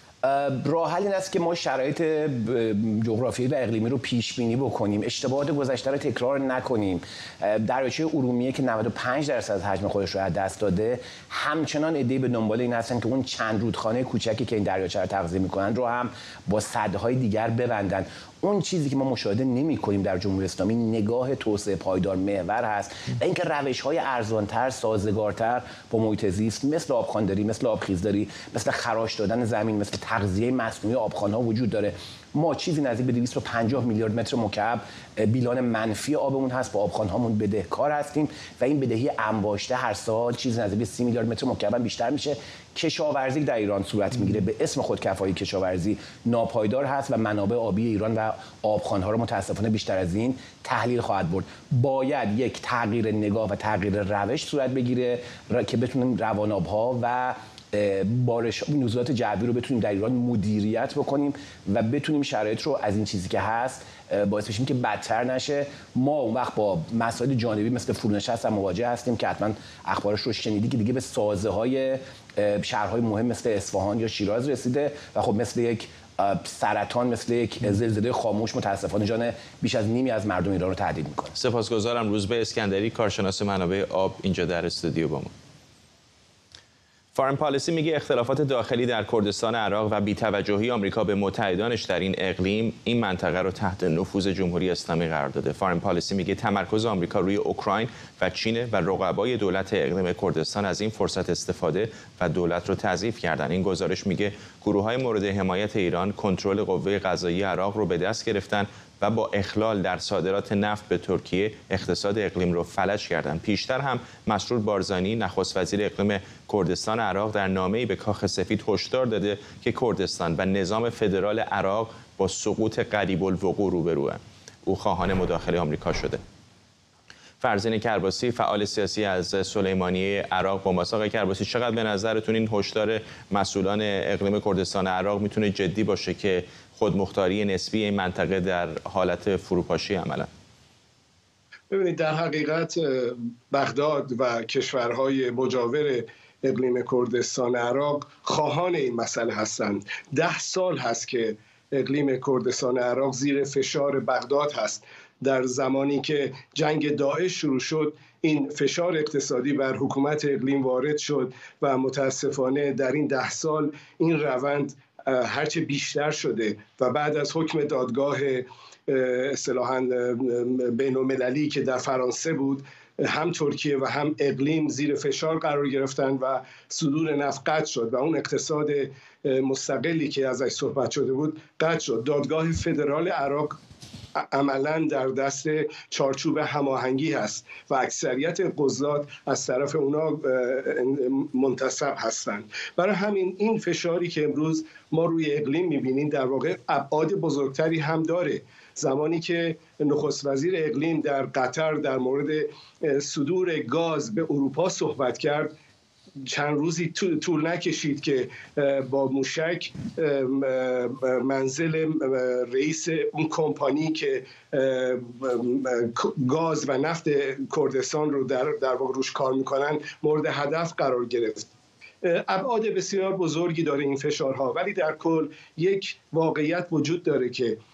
راه حل این است که ما شرایط جغرافیایی و اقلیمی رو پیش بینی بکنیم، اشتباهات گذشته رو تکرار نکنیم. دریاچه ارومیه که 95% از حجم خودش رو از دست داده همچنان عده‌ای به دنبال این هستن که اون چند رودخانه کوچکی که این دریاچه رو تغذیه میکنن رو هم با سدهای دیگر ببندن. اون چیزی که ما مشاهده نمی‌کنیم در جمهوری اسلامی نگاه توسعه پایدار محور هست و اینکه روش‌های ارزان‌تر، سازگارتر با محیط زیست مثل آبخوانداری، مثل آبخیزداری، مثل خراش دادن زمین، مثل تغذیه مصنوعی آبخوان‌ها وجود داره. ما چیزی نزدیک به 250 میلیارد متر مکعب بیلان منفی آبمون هست، با آبخوان‌هامون بدهکار هستیم و این بدهی انباشته هر سال چیزی نزدیک به 30 میلیارد متر مکعب هم بیشتر میشه. کشاورزی در ایران صورت میگیره به اسم خودکفایی کشاورزی ناپایدار هست و منابع آبی ایران و آبخوان‌ها رو متاسفانه بیشتر از این تحلیل خواهد برد. باید یک تغییر نگاه و تغییر روش صورت بگیره که بتونیم رواناب‌ها و بارش نزولات جوی رو بتونیم در ایران مدیریت بکنیم و بتونیم شرایط رو از این چیزی که هست باعث بشیم که بدتر نشه. ما اون وقت با مسائل جانبی مثل فرونشست هم مواجه هستیم که حتما اخبارش رو شنیدی که دیگه به سازه‌های شهرهای مهم مثل اصفهان یا شیراز رسیده و خب مثل یک سرطان، مثل یک زلزله خاموش متاسفانه جان بیش از نیمی از مردم ایران رو تهدید میکنه. سپاسگزارم. روزبه اسکندری، کارشناس منابع آب، اینجا در استودیو با ما. فارن پالیسی میگه اختلافات داخلی در کردستان عراق و بی‌توجهی آمریکا به متحدانش در این اقلیم این منطقه رو تحت نفوذ جمهوری اسلامی قرار داده. فارن پالیسی میگه تمرکز آمریکا روی اوکراین و چین و رقبای دولت اقلیم کردستان از این فرصت استفاده و دولت رو تضعیف کردن. این گزارش میگه گروه‌های مورد حمایت ایران کنترل قوه قضاییه عراق رو به دست گرفتن و با اخلال در صادرات نفت به ترکیه اقتصاد اقلیم رو فلج کردند. پیشتر هم مسرور بارزانی نخست وزیر اقلیم کردستان عراق در نامه‌ای به کاخ سفید هشدار داده که کردستان و نظام فدرال عراق با سقوط قریب الوقوع روبروئن. او خواهان مداخله آمریکا شده. فرزین کرباسی، فعال سیاسی از سلیمانیه عراق با ماست. آقای کرباسی، چقدر به نظرتون این هشدار مسئولان اقلیم کردستان عراق میتونه جدی باشه که خودمختاری نسبی این منطقه در حالت فروپاشی عملا؟ ببینید، در حقیقت بغداد و کشورهای مجاور اقلیم کردستان عراق خواهان این مسئله هستند. 10 سال هست که اقلیم کردستان عراق زیر فشار بغداد هست. در زمانی که جنگ داعش شروع شد این فشار اقتصادی بر حکومت اقلیم وارد شد و متاسفانه در این 10 سال این روند هرچه بیشتر شده و بعد از حکم دادگاه اصطلاحاً بین‌المللی که در فرانسه بود، هم ترکیه و هم اقلیم زیر فشار قرار گرفتن و صدور نفت قطع شد و اون اقتصاد مستقلی که ازش صحبت شده بود قطع شد. دادگاه فدرال عراق عملاً در دست چارچوب هماهنگی هست و اکثریت قضات از طرف اونا منتصب هستند. برای همین این فشاری که امروز ما روی اقلیم می‌بینیم در واقع ابعاد بزرگتری هم داره. زمانی که نخست وزیر اقلیم در قطر در مورد صدور گاز به اروپا صحبت کرد، چند روزی طول نکشید که با موشک منزل رئیس اون کمپانی که گاز و نفت کردستان رو در واقع روش کار میکنن مورد هدف قرار گرفت. ابعاد بسیار بزرگی داره این فشارها، ولی در کل یک واقعیت وجود داره که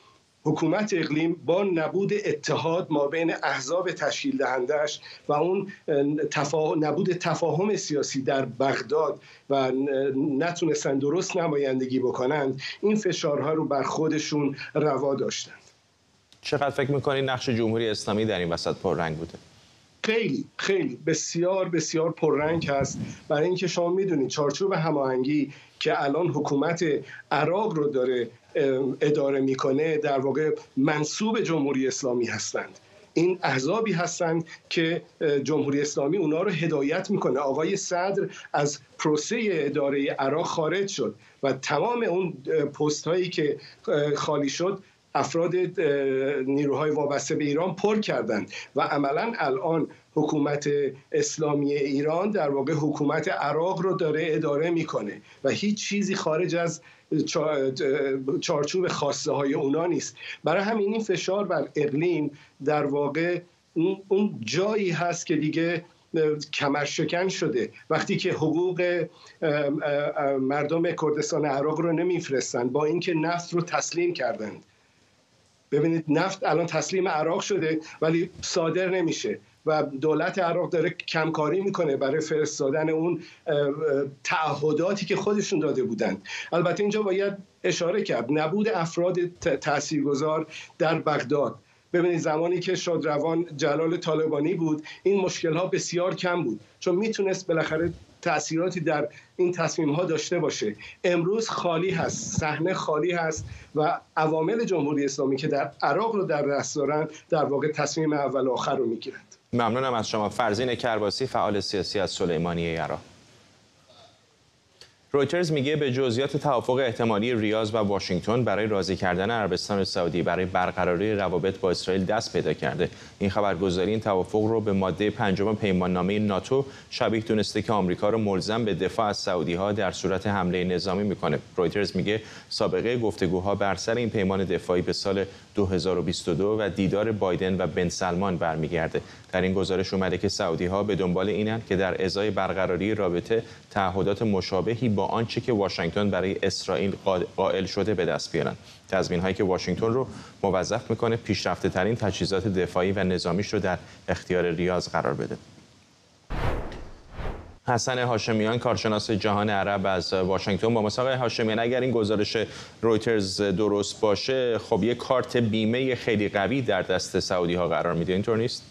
حکومت اقلیم با نبود اتحاد ما بین احزاب تشکیل دهندش و اون نبود تفاهم سیاسی در بغداد و نتونستن درست نمایندگی بکنند، این فشارها رو بر خودشون روا داشتند. چقدر فکر میکنید نقش جمهوری اسلامی در این وسط پررنگ بوده؟ خیلی بسیار بسیار پررنگ هست، برای اینکه شما میدونید چارچوب هماهنگی که الان حکومت عراق رو داره اداره میکنه در واقع منسوب جمهوری اسلامی هستند. این احزابی هستند که جمهوری اسلامی اونا رو هدایت میکنه. آقای صدر از پروسه اداره عراق خارج شد و تمام اون پست هایی که خالی شد افراد نیروهای وابسته به ایران پر کردند و عملاً الان حکومت اسلامی ایران در واقع حکومت عراق رو داره اداره میکنه و هیچ چیزی خارج از چارچوب خواسته های اونا نیست. برای همین این فشار بر اقلیم در واقع اون جایی هست که دیگه کمرشکن شده. وقتی که حقوق مردم کردستان عراق رو نمیفرستند با اینکه نفت رو تسلیم کردند. ببینید نفت الان تسلیم عراق شده ولی صادر نمیشه و دولت عراق داره کمکاری میکنه برای فرستادن اون تعهداتی که خودشون داده بودند. البته اینجا باید اشاره کرد نبود افراد تاثیرگذار در بغداد. ببینید زمانی که شادروان جلال طالبانی بود این مشکل‌ها بسیار کم بود، چون میتونست بالاخره تأثیراتی در این تصمیم‌ها داشته باشه. امروز خالی هست، صحنه خالی هست و عوامل جمهوری اسلامی که در عراق رو در دست دارن در واقع تصمیم اول و آخر رو میگیرند. ممنونم از شما. فرزین کرباسی، فعال سیاسی از سلیمانیه عراق. رویترز میگه به جزئیات توافق احتمالی ریاض و واشنگتن برای راضی کردن عربستان سعودی برای برقراری روابط با اسرائیل دست پیدا کرده. این خبرگزاری این توافق رو به ماده 5 پیماننامه ناتو شبیه دونسته که آمریکا رو ملزم به دفاع از سعودی‌ها در صورت حمله نظامی میکنه. رویترز میگه سابقه گفتگوها بر سر این پیمان دفاعی به سال 2022 و دیدار بایدن و بن سلمان برمیگرده. در این گزارش اومده که سعودی‌ها به دنبال اینن که در ازای برقراری رابطه تعهدات مشابهی با آنچه که واشنگتن برای اسرائیل قائل شده به دست بیارن. تضمین‌هایی که واشنگتن رو موظف میکنه پیشرفته‌ترین تجهیزات دفاعی و نظامیش رو در اختیار ریاض قرار بده. حسن هاشمیان، کارشناس جهان عرب از واشنگتن با ما. آقای هاشمیان، اگر این گزارش رویترز درست باشه خب یک کارت بیمه خیلی قوی در دست سعودی‌ها قرار میده، اینطور نیست؟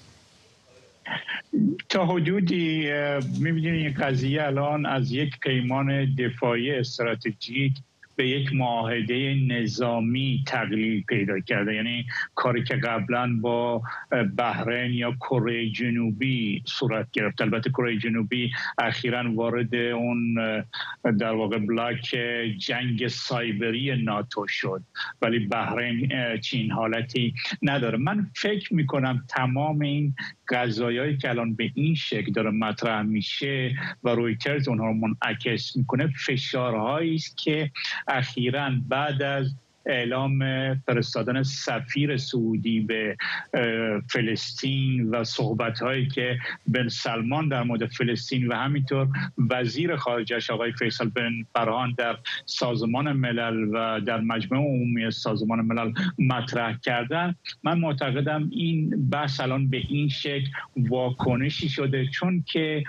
تا حدودی می‌بینید این قضیه الان از یک پیمان دفاعی استراتژیک به یک معاهده نظامی تقلیل پیدا کرده. یعنی کاری که قبلا با بحرین یا کره جنوبی صورت گرفت. البته کره جنوبی اخیراً وارد اون در واقع بلاک جنگ سایبری ناتو شد، ولی بحرین چین حالتی نداره. من فکر میکنم تمام این قضایایی که الان به این شکل داره مطرح میشه و رویترز اونها رو منعکس میکنه فشارهایی است که اخیراً بعد از اعلام فرستادن سفیر سعودی به فلسطین و صحبت‌هایی که بن سلمان در مورد فلسطین و همینطور وزیر خارجه آقای فیصل بن فرحان در سازمان ملل و در مجمع عمومی سازمان ملل مطرح کردن، من معتقدم این بحث الان به این شکل واکنشی شده، چون که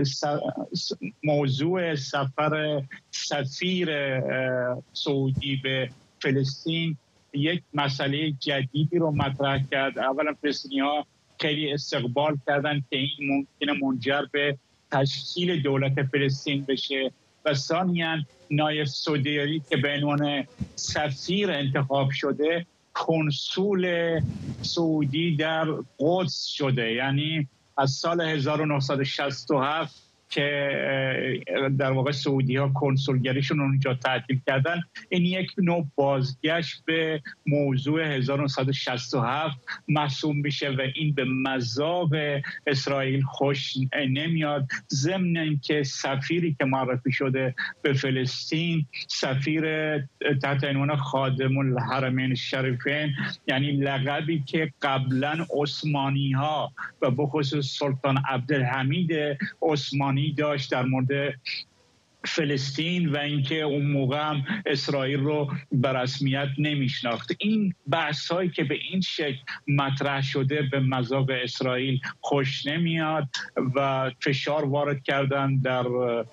موضوع سفر سفیر سعودی به فلسطین یک مسئله جدیدی رو مطرح کرد. اولا فلسطینی‌ها خیلی استقبال کردن که این ممکنه منجر به تشکیل دولت فلسطین بشه و ثانیاً نایب سودیری که به عنوان سفیر انتخاب شده کنسول سعودی در قدس شده. یعنی از سال 1967 که در واقع سعودی ها کنسولگریشون اونجا تعطیل کردن، این یک نوع بازگشت به موضوع 1967 محسوب میشه و این به مذاق اسرائیل خوش نمیاد. ضمن اینکه سفیری که معرفی شده به فلسطین سفیر تحت عنوان خادم الحرمین الشریفین، یعنی لقبی که قبلا عثمانی ها و به خصوص سلطان عبدالحمید عثمانی داشت در مورد فلسطین و اینکه اون موقع هم اسرائیل رو به رسمیت نمیشناخت. این بحث هایی که به این شکل مطرح شده به مذاق اسرائیل خوش نمیاد و فشار وارد کردن در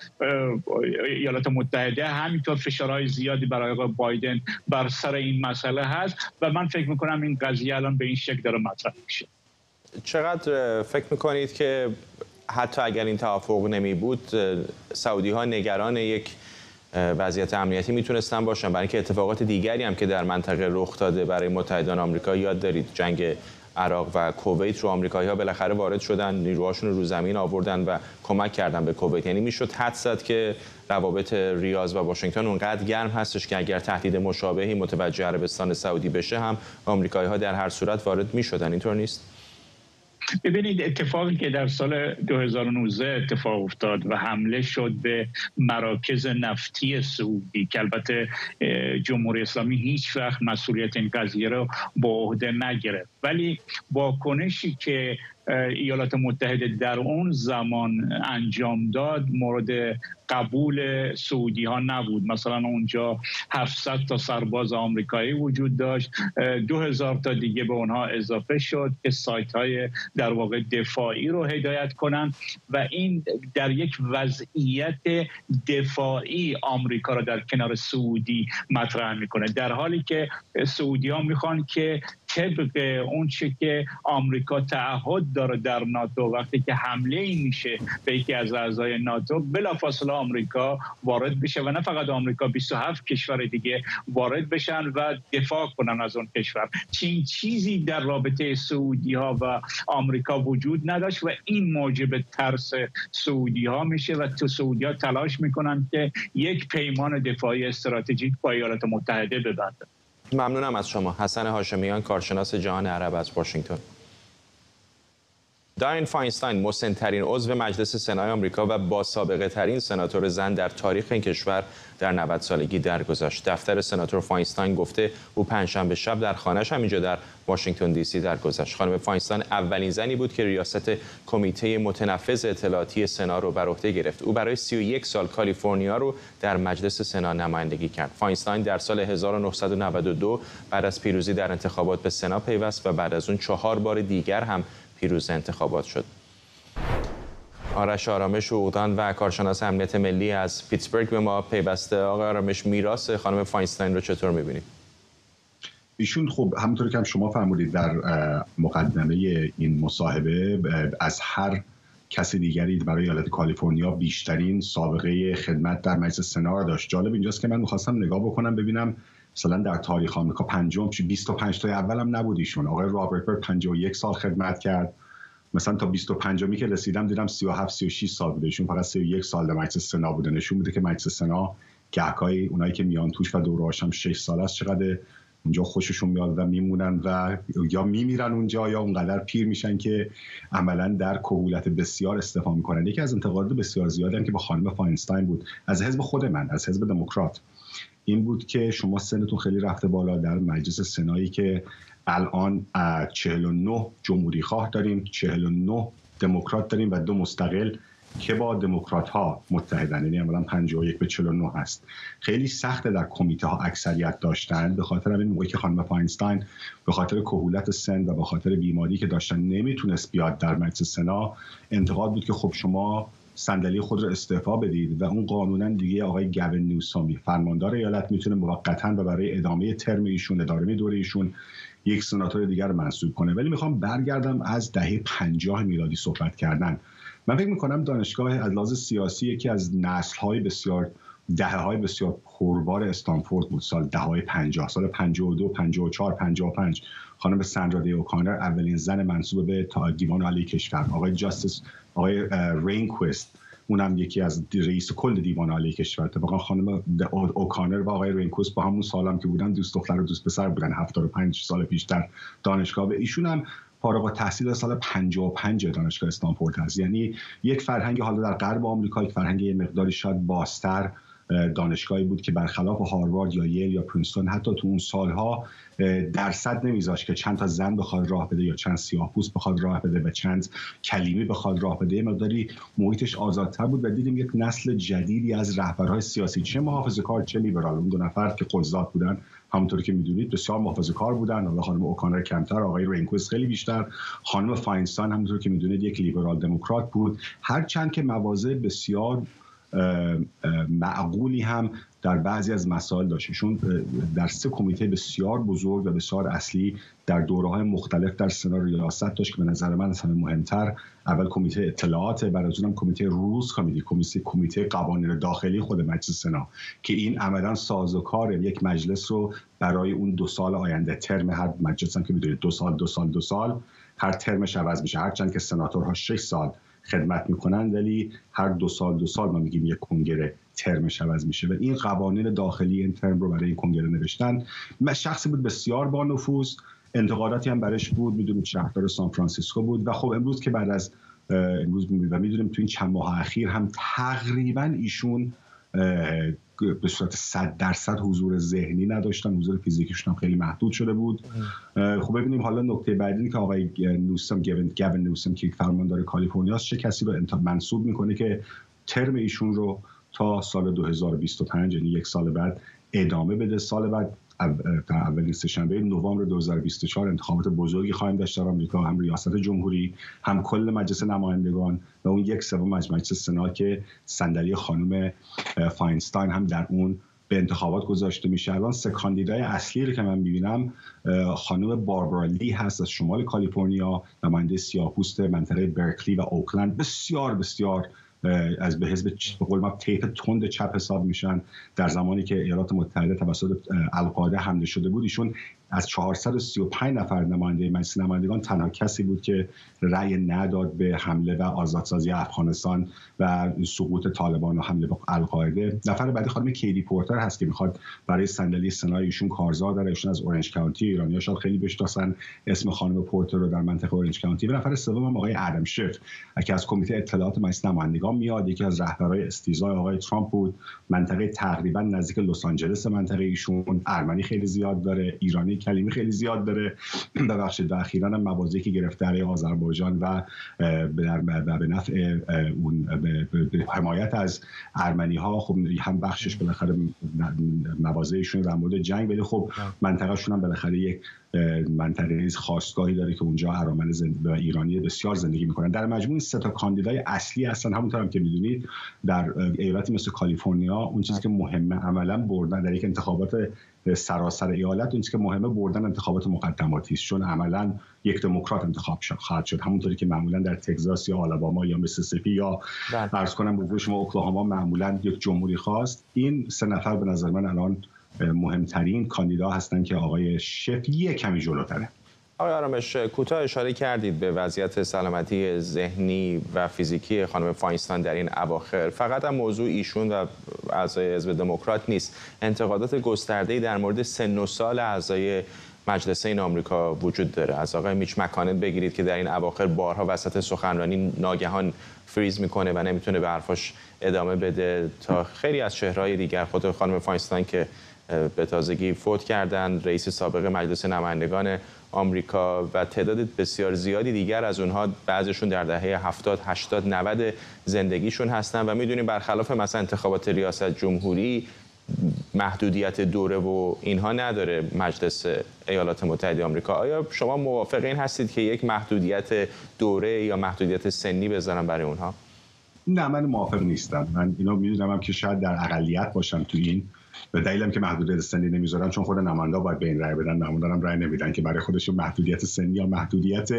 ایالات متحده. همینطور فشارهای زیادی برای آقای بایدن بر سر این مسئله هست و من فکر میکنم این قضیه الان به این شکل داره مطرح میشه. چقدر فکر میکنید که حتی اگر این توافق نمی بود سعودی ها نگران یک وضعیت امنیتی میتونستن باشن، برای اینکه اتفاقات دیگری هم که در منطقه رخ داده برای متحدان آمریکا یاد دارید، جنگ عراق و کویت رو آمریکایی‌ها بالاخره وارد شدن، نیروهاشون رو زمین آوردن و کمک کردن به کویت. یعنی میشد حدس زد که روابط ریاض و واشنگتن اونقدر گرم هستش که اگر تهدید مشابهی متوجه عربستان سعودی بشه هم آمریکایی‌ها در هر صورت وارد میشدن. اینطور نیست؟ ببینید اتفاقی که در سال 2019 اتفاق افتاد و حمله شد به مراکز نفتی سعودی که البته جمهوری اسلامی هیچ وقت مسئولیت این قضیه رو به عهده نگرفت، ولی واکنشی که ایالات متحده در اون زمان انجام داد مورد قبول سعودی ها نبود. مثلا اونجا 700 تا سرباز آمریکایی وجود داشت، 2000 تا دیگه به اونها اضافه شد که سایت های در واقع دفاعی رو هدایت کنن و این در یک وضعیت دفاعی آمریکا رو در کنار سعودی مطرح میکنه، در حالی که سعودی ها میخوان که طبق اون چه که آمریکا تعهد داره در ناتو وقتی که حمله ای میشه به یکی از اعضای ناتو بلافاصله آمریکا وارد بشه و نه فقط آمریکا، 27 کشور دیگه وارد بشن و دفاع کنن از اون کشور. چین چیزی در رابطه سعودی ها و آمریکا وجود نداشت و این موجب ترس سعودی ها میشه و تو سعودی ها تلاش میکنن که یک پیمان دفاعی استراتژیک با ایالات متحده ببندن. ممنونم از شما. حسن هاشمیان، کارشناس جهان عرب از واشنگتن. داین فاینستاین مسن‌ترین عضو مجلس سنای آمریکا و با سابقه ترین سناتور زن در تاریخ این کشور در 90 سالگی درگذشت. دفتر سناتور فاینستاین گفته او پنجشنبه شب در خانه‌اش همینجا در واشنگتن دی سی درگذشت. خانم فاینستاین اولین زنی بود که ریاست کمیته متنفذ اطلاعاتی سنا رو بر عهده گرفت. او برای 31 سال کالیفرنیا رو در مجلس سنا نمایندگی کرد. فاینستاین در سال 1992 بعد از پیروزی در انتخابات به سنا پیوست و بعد از اون 4 بار دیگر هم پیروز انتخابات شد. آرش آرامش اوغدان و کارشناس امنیت ملی از پیتسبورگ به ما پیوسته. آقای آرامش، میراث خانم فاینستاین رو چطور می‌بینید؟ ایشون خب همونطور که شما فرمودید در مقدمه این مصاحبه از هر کسی دیگری برای ایالت کالیفرنیا بیشترین سابقه خدمت در مجلس سنا داشت. جالب اینجاست که من می‌خواستم نگاه بکنم ببینم مثلا در تاریخ آمریکا 25 تا اولم نبود ایشون. آقای رابرت بyrd 51 سال خدمت کرد. مثلا تا 25می که رسیدم دیدم 37-36 سال بوده. ایشون فقط 31 سال در مجلس سنا بوده. نشون میده که مجلس سنا گهگاهی اونایی که میان توش و دوره‌هاش هم 6 سال است چقدر اونجا خوششون میاد و میمونن و یا میمیرن اونجا یا اونقدر پیر میشن که عملا در کهولت بسیار استفاده میکنن. یکی از انتقادات بسیار زیادی هم که با خانم فاینستاین بود از حزب خود من، از حزب دموکرات، این بود که شما سنتون خیلی رفته بالا در مجلس سنایی که الان 49 جمهوری خواه داریم، 49 دموکرات داریم و 2 مستقل که با دموکرات ها متحدن، یعنی عملاً 51-49 هست. خیلی سخته در کمیته ها اکثریت داشتن. به خاطر همین موقعی که خانم فاینستاین به خاطر کهولت سن و به خاطر بیماری که داشتن نمیتونست بیاد در مجلس سنا، انتقاد بود که خب شما صندلی خود رو استعفا بدید و اون قانونا دیگه آقای گوین نیوسامی فرماندار ایالت میتونه موقتا و برای ادامه ترم ایشون، ادامه دوره ایشون، یک سناتور دیگر رو منصوب کنه. ولی میخوام برگردم از دهه 50 میلادی صحبت کردن. من فکر میکنم دانشگاه از لحاظ سیاسی یکی از نسل‌های بسیار، دهه‌های بسیار پربار استنفورد بود. سال دهه‌های 50، سال 52، 54، 55 خانم ساندرا دی اوکانر اولین زن منصوب به دیوان عالی کشور، آقای رینکویست اونم یکی از رئیس کل دیوان عالی کشور. اتفاقا خانم اوکانر و آقای رینکویست با همون سالم که بودن دوست دختر و دوست پسر بودن، 75 سال پیش در دانشگاه. و ایشون هم فارغ التحصیل سال 55 دانشگاه استنفورد هست. یعنی یک فرهنگ حالا در غرب آمریکا، یک فرهنگ یه مقداری شاید بازتر دانشگاهی بود که برخلاف هاروارد یا ییل یا پرینستون حتی تو اون سالها درصد نمیذاشت که چند تا زن بخواد راه بده یا چند سیاه‌پوست بخواد راه بده و چند کلیمی بخواد راه بده. مقداری محیطش آزادتر بود و دیدیم یک نسل جدیدی از رهبرهای سیاسی، چه محافظه‌کار چه لیبرال، اون دو نفر که قضات بودن همونطور که میدونید بسیار محافظه‌کار بودن. حالا خانم اوکانر کمتر، آقای رینکویست خیلی بیشتر. خانم فاینستاین همونطور که میدونید یک لیبرال دموکرات بود، هرچند که مواضع بسیار معقولی هم در بعضی از مسائل داشتشون. در 3 کمیته بسیار بزرگ و بسیار اصلی در دوره‌های مختلف در سنا ریاست داشت که به نظر من از همه مهمتر اول کمیته اطلاعات، بعد از اونم کمیته رولز کمیته قوانین داخلی خود مجلس سنا که این عملاً سازوکار یک مجلس رو برای اون 2 سال آینده، ترم هر مجلس هم که می‌دونید 2 سال هر ترمش عوض میشه، هرچند که سناتورها 6 سال خدمت میکنن ولی هر 2 سال ما میگیم یک کنگره ترمش عوض میشه و این قوانین داخلی این ترم رو برای این کنگره نوشتن. شخصی بود بسیار با نفوذ، انتقاداتی هم برش بود، میدونید شهردار سان فرانسیسکو بود و خب امروز که بعد از امروز و میدونیم تو این چند ماه اخیر هم تقریبا ایشون به صورت 100% حضور ذهنی نداشتن، حضور فیزیکیشون هم خیلی محدود شده بود. خب ببینیم حالا نکته بعدی که آقای نوسم گوین نوسم که فرماندار کالیفرنیا است چه کسی رو منصوب میکنه که ترم ایشون رو تا سال 2025 یعنی 1 سال بعد ادامه بده. سال بعد در اولین سه‌شنبه نوامبر 2024 انتخابات بزرگی خواهیم داشت در آمریکا، هم ریاست جمهوری هم کل مجلس نمایندگان و اون 1/3 از مجلس سنا که صندلی خانم فاینستاین هم در اون به انتخابات گذاشته میشه. الان 3 کاندیدای اصلی رو که من میبینم خانم باربارا لی هست از شمال کالیفرنیا، نماینده سیاه‌پوست منطقه برکلی و اوکلند، بسیار از به حزب به قول ما تیپ تند چپ حساب میشن. در زمانی که ایالات متحده توسط القاعده حمله شده بود ایشون از 435 نفر نماینده مجلس نمایندگان تنها کسی بود که رأی نداد به حمله و آزادسازی افغانستان و سقوط طالبان و حمله به القاعده. نفر بعدی خانم کیدی پورتر هست که میخواد برای صندلی سنای ایشون کارزار داره، ایشون از اورنج کانتی، ایرانی‌ها شاید خیلی بشناسن اسم خانم پورتر رو در منطقه اورنج کانتی. و نفر سوم هم آقای ادم شیف که از کمیته اطلاعات مجلس نمایندگان میاد، یکی از رهبرای استیزای آقای ترامپ بود، منطقه تقریبا نزدیک لس آنجلس منطقه ایشون، ارمنی خیلی زیاد داره، ایرانی کلیمی خیلی زیاد داره و بخشید و اخیراً هم مواضعی که گرفته علیه آذربایجان و به نفع اون به حمایت از ارمنی ها، خب هم بخشش بالاخره مواضعشون در مورد جنگ، ولی خب منطقه‌شون هم بالاخره یک منطقه خاصگاهی داره که اونجا ارامن و ایرانی بسیار زندگی میکنن. در مجموع این 3 تا کاندیدای اصلی هستن. همونطور هم که میدونید در ایالتی مثل کالیفرنیا اون چیزی که مهمه عملا بردن در یک انتخابات سراسر ایالت، اون چیزی که مهمه بردن انتخابات مقدماتی است، چون عملا یک دموکرات انتخاب خواهد شد، همونطوری که معمولا در تگزاس یا آلاباما یا میسیسیپی یا فرض کنم به شما اوکلاهاما معمولا یک جمهوری خواست. این 3 نفر به نظر من الان مهمترین کاندیدا هستن که آقای شف کمی جلوتره. آقای آرامش، کوتاه اشاره کردید به وضعیت سلامتی ذهنی و فیزیکی خانم فاینستاین در این اواخر. فقط هم موضوع ایشون و اعضای حزب دموکرات نیست، انتقادات گسترده‌ای در مورد سن و سال اعضای مجلس این آمریکا وجود داره. از آقای میچ مکانل بگیرید که در این اواخر بارها وسط سخنرانی ناگهان فریز میکنه و نمیتونه به حرفاش ادامه بده، تا خیلی از چهرهای دیگر، خود خانم فاینستاین که به تازگی فوت کردن، رئیس سابق مجلس نمایندگان آمریکا و تعداد بسیار زیادی دیگر از اونها، بعضیشون در دهه 70 80 90 زندگیشون هستن و میدونیم برخلاف مثلا انتخابات ریاست جمهوری محدودیت دوره و اینها نداره مجلس ایالات متحده آمریکا. آیا شما موافق این هستید که یک محدودیت دوره یا محدودیت سنی بذارن برای اونها؟ نه، من موافق نیستم. من اینو میدونم که شاید در اقلیت باشم تو این، به دلیلم که محدودیت سنی نمیذارن چون خود نماینده‌ها باید به این رأی بدن، نماینده‌ها هم رأی نمیدن که برای خودشون محدودیت سنی یا محدودیت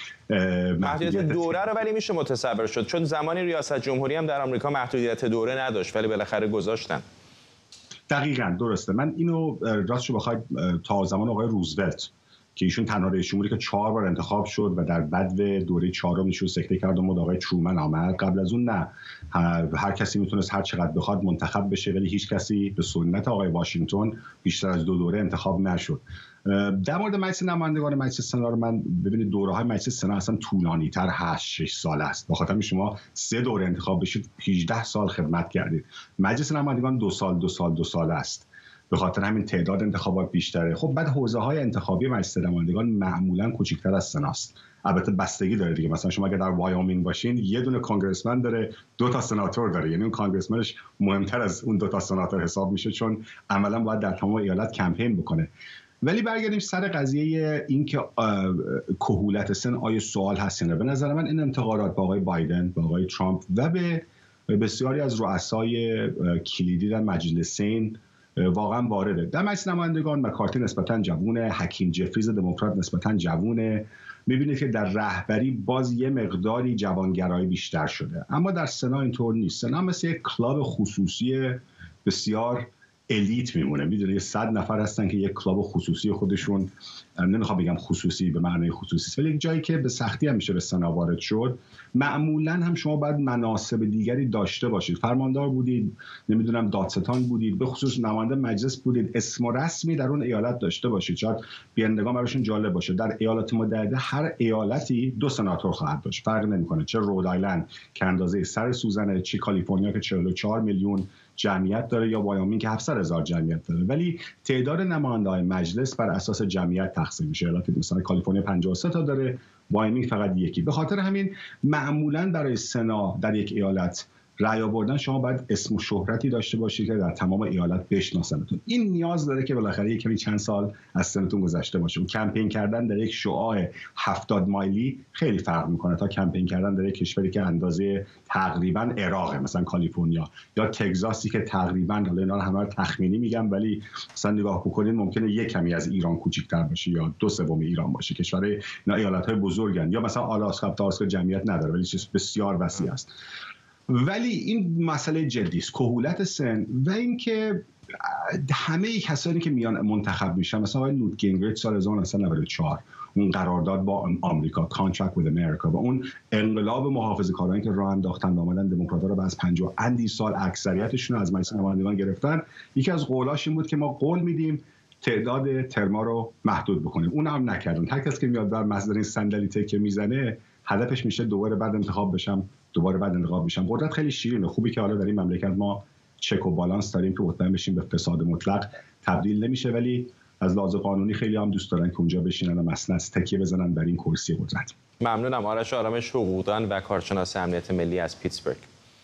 دوره رو ولی میشه متصور شد، چون زمانی ریاست جمهوری هم در آمریکا محدودیت دوره نداشت ولی بالاخره گذاشتن. دقیقاً درسته. من اینو راستش بخواید تا زمان آقای روزولت که ایشون تنها رئیس جمهوری که 4 بار انتخاب شد و در بدو دوره 4م ایشون سکته کرد و آقای ترومن آمد. قبل از اون نه، هر کسی میتونست هر چقدر بخواد منتخب بشه ولی هیچ کسی به سنت آقای واشنگتن بیشتر از 2 دوره انتخاب نشد. در مورد مجلس نمایندگان مجلس سنا رو من ببینید دوره‌های مجلس سنا اصلا طولانی‌تر 8-6 سال است. به خاطر شما 3 دوره انتخاب بشید 18 سال خدمت کردید. مجلس نمایندگان 2 سال است. به خاطر همین تعداد انتخابات بیشتره. خب بعد حوزه‌های انتخابی مجلس نمایندگان معمولاً کوچکتر از سناست. البته بستگی داره دیگه، مثلا شما اگه در وایومینگ باشین یه دونه کنگرسمن داره 2 تا سناتور داره، یعنی اون کنگرسمنش مهمتر از اون 2 تا سناتور حساب میشه چون عملاً باید در تمام ایالت کمپین بکنه. ولی برگردیم سر قضیه این که کهولت سن آیا سوال هست یا نه. به نظر من این انتقادات با آقای بایدن، با آقای ترامپ و به بسیاری از رؤسای کلیدی در مجلسین واقعا وارده. در مجلس نمایندگان مکارتی نسبتاً جوونه، حکیم جفریز دموکرات نسبتاً جوونه. می‌بینید که در رهبری باز یه مقداری جوانگرایی بیشتر شده، اما در سنا اینطور نیست. سنا مثل یک کلاب خصوصی بسیار الیت میمونه. میدونید 100 نفر هستن که یک کلاب خصوصی خودشون، نمیخوام بگم خصوصی به معنای خصوصی، ولی یک جایی که به سختی هم میشه به سنا وارد شد. معمولا هم شما باید مناصب دیگری داشته باشید، فرماندار بودید، نمیدونم دادستان بودید، به خصوص نماینده مجلس بودید، اسم و رسمی در اون ایالت داشته باشید. شاید بینندگان براشون جالب باشه در ایالات متحده هر ایالتی 2 سناتور خواهد داشت، فرق نمیکنه چه رود آیلند که اندازه سر سوزنه، چه کالیفرنیا که 44 میلیون جمعیت داره، یا وایومینگ که 700,000 جمعیت داره. ولی تعداد نماینده‌های مجلس بر اساس جمعیت تقسیم میشه. ایالتی مثلا کالیفرنیا 53 تا داره، وایومینگ فقط 1. به خاطر همین معمولاً برای سنا در یک ایالت رأی آوردن شما باید اسم و شهرتی داشته باشید که در تمام ایالت بشناسنتون. این نیاز داره که بالاخره یک کمی چند سال از سنتون گذشته باشه. و کمپین کردن در یک شعاع 70 مایلی خیلی فرق میکنه تا کمپین کردن در یک کشوری که اندازه تقریبا عراق، مثلا کالیفرنیا یا تگزاسی که تقریبا، حالا اینا رو همه رو تخمینی میگم ولی مثلا نگاه بکنید ممکنه یک کمی از ایران کوچیک‌تر باشه یا 2/3 ایران باشه. کشورهای اینا ایالت‌های بزرگن. یا مثلا آلاسکا جمعیت نداره ولی چیز بسیار وسیع است. ولی این مسئله جدی است، کهولت سن و اینکه همه کسانی که میان منتخب میشن، مثلا آقای نوت گینگریچ سال 1994 اون قرارداد با آمریکا، Contract with America، و اون انقلاب محافظه‌کارانی که راه انداختن و اومدن دموکرات‌ها رو از 50 اندی سال اکثریتشون رو از مجلس نمایندگان گرفتن، یکی از قولاش این بود که ما قول میدیم تعداد ترما رو محدود بکنیم. اون هم نکردن. هر کس که میاد بر مصدر این صندلی تکه میزنه هدفش میشه دوباره بعد انتخاب بشم، دوباره بعد انتخاب بشم. قدرت خیلی شیرینه. خوبی که حالا در این مملکت ما چک و بالانس داریم که مطمئن بشیم به فساد مطلق تبدیل نمیشه، ولی از لحاظ قانونی خیلی هم دوست دارن که اونجا بشینن و مثلا تکیه بزنن بر این کرسی قدرت. ممنونم. آرش آرامش، حقوقدان و کارشناس امنیت ملی از پیتسبورگ.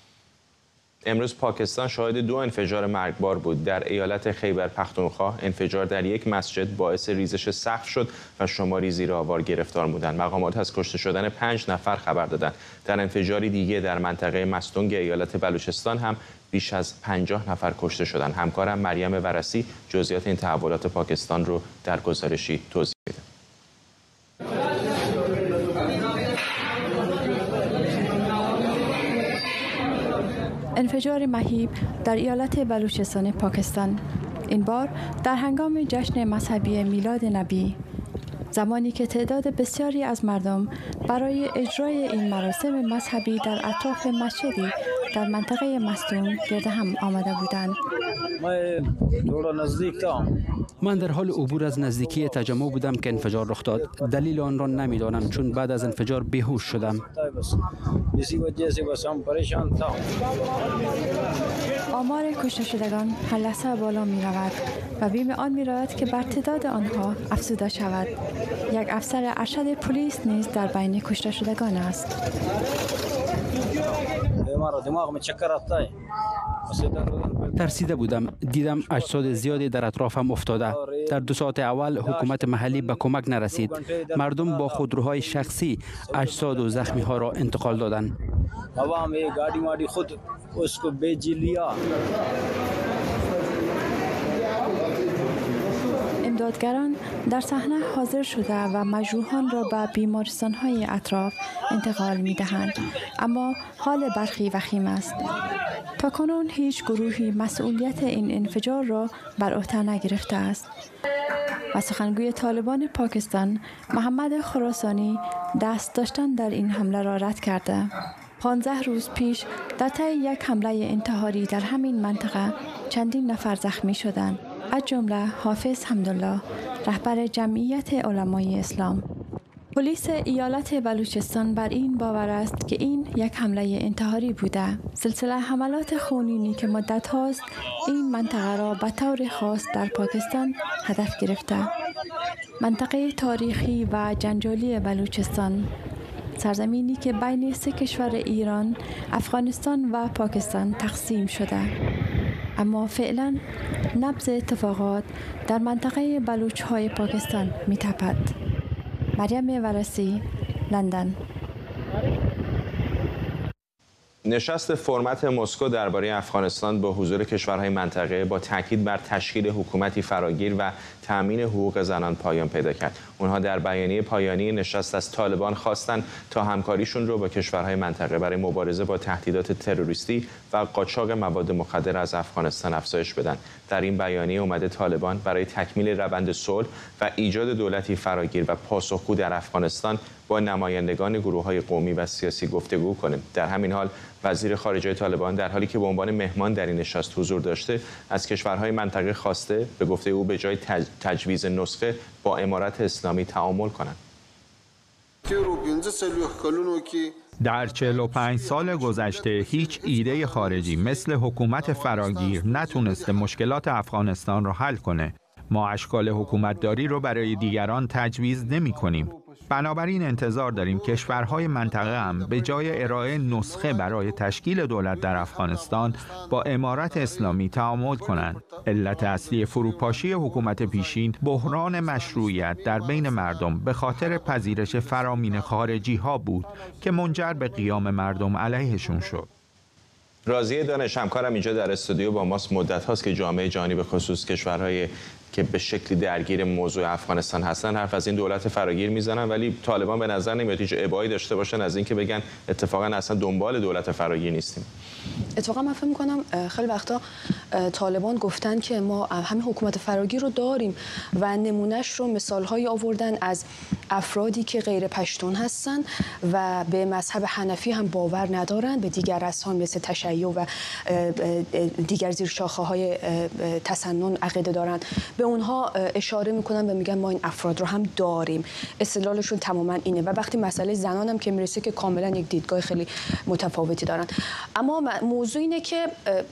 امروز پاکستان شاهد 2 انفجار مرگبار بود. در ایالت خیبر پختونخوا انفجار در یک مسجد باعث ریزش سقف شد و شماری زیر آوار گرفتار بودند. مقامات از کشته شدن 5 نفر خبر دادند. در انفجاری دیگه در منطقه مستونگ ایالت بلوچستان هم بیش از 50 نفر کشته شدند. همکارم مریم ورسی جزئیات این تحولات پاکستان رو در گزارشی توضیح میده. انفجار مهیب در ایالت بلوچستان پاکستان، این بار در هنگام جشن مذهبی میلاد نبی، زمانی که تعداد بسیاری از مردم برای اجرای این مراسم مذهبی در اطراف مسجدی در منطقه مستون گرد هم آمده بودند. من در حال عبور از نزدیکی تجمع بودم که انفجار رخ داد. دلیل آن را نمی‌دانم چون بعد از انفجار بیهوش شدم. آمار کشته شدگان هر لحظه بالا می رود و بیم آن می رود که بر تعداد آنها افزوده شود. یک افسر ارشد پلیس نیز در بین کشته شدگان است. ترسیده بودم. دیدم اجساد زیادی در اطرافم افتاده. در 2 ساعت اول حکومت محلی به کمک نرسید. مردم با خودروهای شخصی اجساد و زخمی ها را انتقال دادند. امدادگران در صحنه حاضر شده و مجروحان را به بیمارستان‌های اطراف انتقال می‌دهند، اما حال برخی وخیم است. تاکنون هیچ گروهی مسئولیت این انفجار را بر عهده نگرفته است. و سخنگوی طالبان پاکستان محمد خراسانی دست داشتن در این حمله را رد کرده. 15 روز پیش در طی یک حمله انتحاری در همین منطقه چندین نفر زخمی شدند. از جمله حافظ حمدالله رهبر جمعیت علمای اسلام. پلیس ایالت بلوچستان بر این باور است که این یک حمله انتحاری بوده. سلسله حملات خونینی که مدت هاست این منطقه را به طور خاص در پاکستان هدف گرفته. منطقه تاریخی و جنجالی بلوچستان، سرزمینی که بین سه کشور ایران، افغانستان و پاکستان تقسیم شده. اما فعلا نبض اتفاقات در منطقه بلوچ‌های پاکستان می‌تپد. مریم ورسی، لندن. نشست فرمت مسکو درباره افغانستان با حضور کشورهای منطقه با تاکید بر تشکیل حکومتی فراگیر و تأمین حقوق زنان پایان پیدا کرد. اونها در بیانیه پایانی نشست از طالبان خواستند تا همکاریشون رو با کشورهای منطقه برای مبارزه با تهدیدات تروریستی و قاچاق مواد مخدر از افغانستان افزایش بدن. در این بیانیه اومده طالبان برای تکمیل روند صلح و ایجاد دولتی فراگیر و پاسخگو در افغانستان با نمایندگان گروه‌های قومی و سیاسی گفتگو کنه. در همین حال وزیر خارجه طالبان در حالی که به عنوان مهمان در این نشست حضور داشته، از کشورهای منطقه خواسته به گفته او به جای تجویز نسخه با امارت اسلامی تعامل کنند. در 45 سال گذشته هیچ ایده خارجی مثل حکومت فراگیر نتونسته مشکلات افغانستان را حل کنه. ما اشکال حکومتداری رو برای دیگران تجویز نمی کنیم. بنابراین انتظار داریم کشورهای منطقه هم به جای ارائه نسخه برای تشکیل دولت در افغانستان با امارت اسلامی تعامل کنند. علت اصلی فروپاشی حکومت پیشین بحران مشروعیت در بین مردم به خاطر پذیرش فرامین خارجی ها بود که منجر به قیام مردم علیهشون شد. راضیه دانش همکارم اینجا در استودیو با ماست. مدت هاست که جامعه جهانی به خصوص کشورهای که به شکلی درگیر موضوع افغانستان هستن حرف از این دولت فراگیر میزنن، ولی طالبان به نظر نمیاد هیچ ابایی داشته باشن از اینکه بگن اتفاقا اصلا دنبال دولت فراگیر نیستیم. اتفاقا من فکر می‌کنم خیلی وقتا طالبان گفتن که ما همین حکومت فراگیر رو داریم و نمونهش رو مثال‌هایی آوردن از افرادی که غیر پشتون هستن و به مذهب حنفی هم باور ندارن، به دیگر اذهان مثل تشیع و دیگر زیرشاخه‌های تسنن عقیده دارن، به اونها اشاره میکنن و میگن ما این افراد رو هم داریم. استدلالشون تماما اینه و وقتی مسئله زنان هم که میرسه که کاملا یک دیدگاه خیلی متفاوتی دارن. اما موضوع اینه که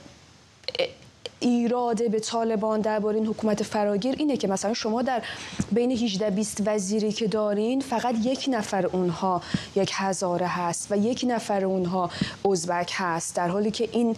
ایراد به طالبان درباره این حکومت فراگیر اینه که مثلا شما در بین 18-20 وزیری که دارین فقط یک نفر اونها یک هزاره هست و یک نفر اونها ازبک هست، در حالی که این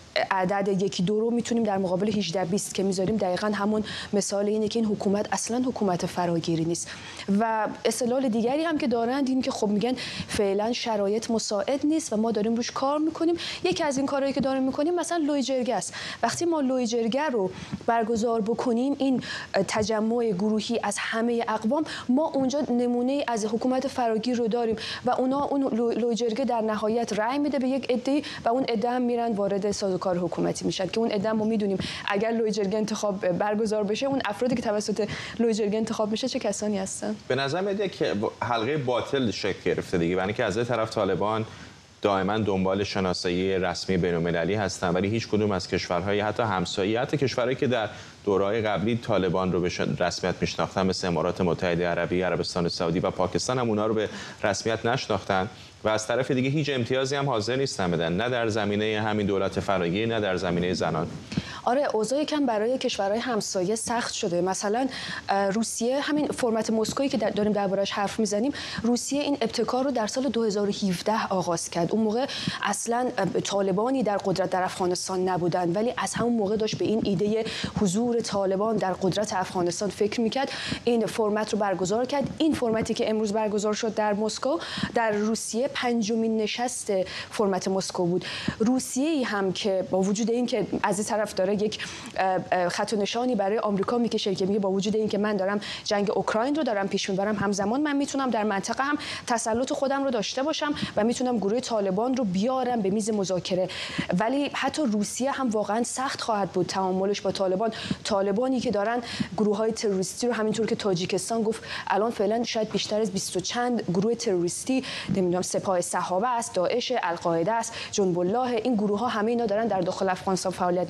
عدد 1-2 رو میتونیم در مقابل 18-20 که میذاریم دقیقاً همون مثال اینه که این حکومت اصلاً حکومت فراگیری نیست. و استدلال دیگری هم که دارند این که خب میگن فعلا شرایط مساعد نیست و ما داریم روش کار میکنیم. یکی از این کارهایی که داریم میکنیم مثلا لوی جرگه است. وقتی ما لوی جرگه رو برگزار بکنیم، این تجمع گروهی از همه اقوام، ما اونجا نمونه از حکومت فراگیر رو داریم و اون لوی جرگه در نهایت رأی میده به یک عده و اون عده هم میرن وارد سازوکار حکومتی میشن که اون عده ما میدونیم اگر لوی جرگه انتخاب برگزار بشه اون افرادی که توسط لوی جرگه انتخاب میشه چه کسانی هستن. به نظر میاد که حلقه باطل شکل گرفته دیگه، یعنی که از یه طرف طالبان دائما دنبال شناسایی رسمی بین‌المللی هستن ولی هیچ کدوم از کشورهای حتی همسایه، حتی کشورهایی که در دوره‌های قبلی طالبان رو به رسمیت میشناختن مثل امارات متحده عربی، عربستان سعودی و پاکستان هم اونا رو به رسمیت نشناختن و از طرف دیگه هیچ امتیازی هم حاضر نیستن بدن، نه در زمینه همین دولت فراگیر نه در زمینه زنان. آره، اوضاع کم برای کشورهای همسایه سخت شده. مثلا روسیه، همین فرمت مسکویی که داریم دربارش حرف میزنیم، روسیه این ابتکار رو در سال 2017 آغاز کرد. اون موقع اصلا طالبانی در قدرت در افغانستان نبودن ولی از همون موقع داشت به این ایده حضور طالبان در قدرت افغانستان فکر میکرد. این فرمت رو برگزار کرد. این فرمتی که امروز برگزار شد در مسکو در روسیه 5مین نشست فرمت مسکو بود. روسیه هم که با وجود این که از این طرف داره یک خط و نشانی برای آمریکا میکشه که میگه با وجود این که من دارم جنگ اوکراین رو دارم پیش میبرم، همزمان من میتونم در منطقه هم تسلط خودم رو داشته باشم و میتونم گروه طالبان رو بیارم به میز مذاکره. ولی حتی روسیه هم واقعا سخت خواهد بود تعاملش با طالبانی که دارن گروه‌های تروریستی رو، همینطور که تاجیکستان گفت الان فعلا شاید بیشتر از 20 و چند گروه تروریستی، نمیدونم سپاه صحابه است، داعش، القاعده است، جنب الله، این گروه‌ها همه اینا دارن در داخل افغانستان فعالیت میکنن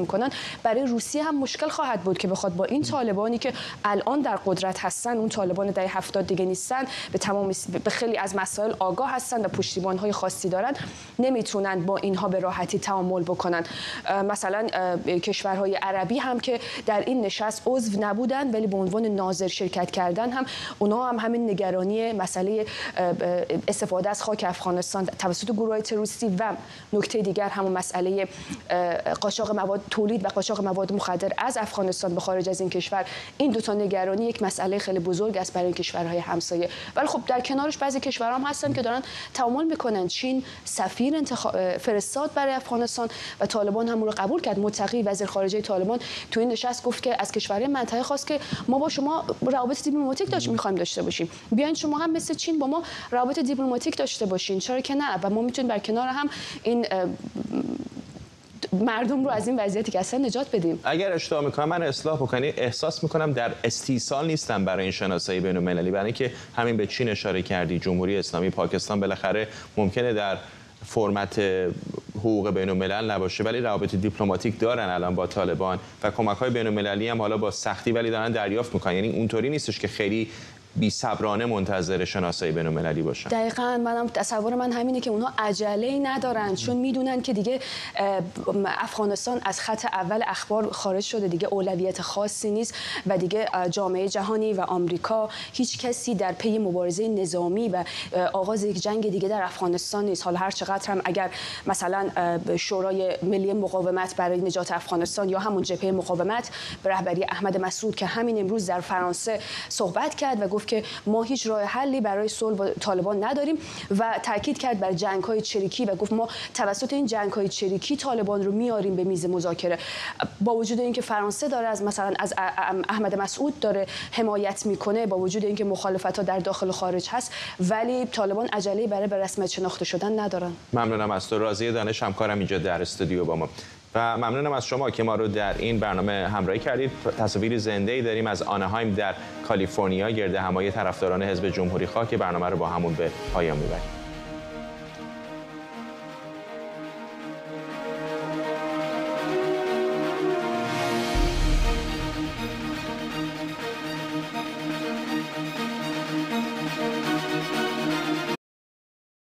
برای روسیه هم مشکل خواهد بود که بخواد با این طالبانی که الان در قدرت هستن، اون طالبان دهه 70 دیگه نیستن، به خیلی از مسائل آگاه هستن و پشتیبان‌های خاصی دارن، نمیتونن با اینها به راحتی تعامل بکنن. مثلا کشورهای عربی هم که در این نشست عضو نبودن ولی به عنوان ناظر شرکت کردن، هم اونا هم همین نگرانی مسئله استفاده از خاک افغانستان توسط گروه‌های تروریستی و نکته دیگر همون مسئله قاچاق مواد، تولید و قاچاق مواد مخدر از افغانستان به خارج از این کشور، این دو تا نگرانی یک مسئله خیلی بزرگ است برای کشورهای همسایه. ولی خب در کنارش بعضی کشورها هم هستن که دارن تعامل میکنن. چین سفیر فرستاد برای افغانستان و طالبان هم رو قبول کرد. متقی وزیر خارجه طالبان تو این نشست گفت که از کشورهای منطقه خواست که ما با شما روابط دیپلماتیک میخوایم داشته باشیم، بیاین شما هم مثل چین با ما روابط دیپلماتیک داشته باشین، چرا که نه، و ما میتونیم در کنار هم این مردم رو از این وضعیتی که اصلا نجات بدیم. اگر اشتباه میکنم من اصلاح بکنی، احساس میکنم در استیصال نیستم برای این شناسایی بین‌المللی، برای اینکه همین به چین اشاره کردی، جمهوری اسلامی، پاکستان بالاخره ممکنه در فرمت حقوق بین‌الملل نباشه ولی روابط دیپلماتیک دارن الان با طالبان و کمک‌های بین‌المللی هم حالا با سختی ولی دارن دریافت میکنن. یعنی اونطوری نیستش که خیلی بی صبرانه منتظر شناسایی بین‌المللی باشن. دقیقاً منم تصور من همینه که اونها عجله‌ای ندارن، چون میدونن که دیگه افغانستان از خط اول اخبار خارج شده، دیگه اولویت خاصی نیست و دیگه جامعه جهانی و آمریکا هیچ کسی در پی مبارزه نظامی و آغاز یک جنگ دیگه در افغانستان نیست. حالا هر چقدر هم اگر مثلا شورای ملی مقاومت برای نجات افغانستان یا همون جبهه مقاومت به رهبری احمد مسعود که همین امروز در فرانسه صحبت کرد و گفت که ما هیچ راه حلی برای صلح با طالبان نداریم و تاکید کرد بر جنگ‌های چریکی و گفت ما توسط این جنگ‌های چریکی طالبان رو میاریم به میز مذاکره. با وجود اینکه فرانسه داره از مثلا از احمد مسعود داره حمایت میکنه، با وجود اینکه مخالفت‌ها در داخل و خارج هست، ولی طالبان عجله‌ای برای به رسمیت شناخته شدن ندارن. ممنونم از تو. راضیه دانش همکارم اینجا در استودیو با ما و ممنونم از شما که ما رو در این برنامه همراهی کردید. تصاویر زنده‌ای داریم از آناهایم در کالیفرنیا گرد همایی طرفداران حزب جمهوری خواه که برنامه رو با همون به پایان میبریم.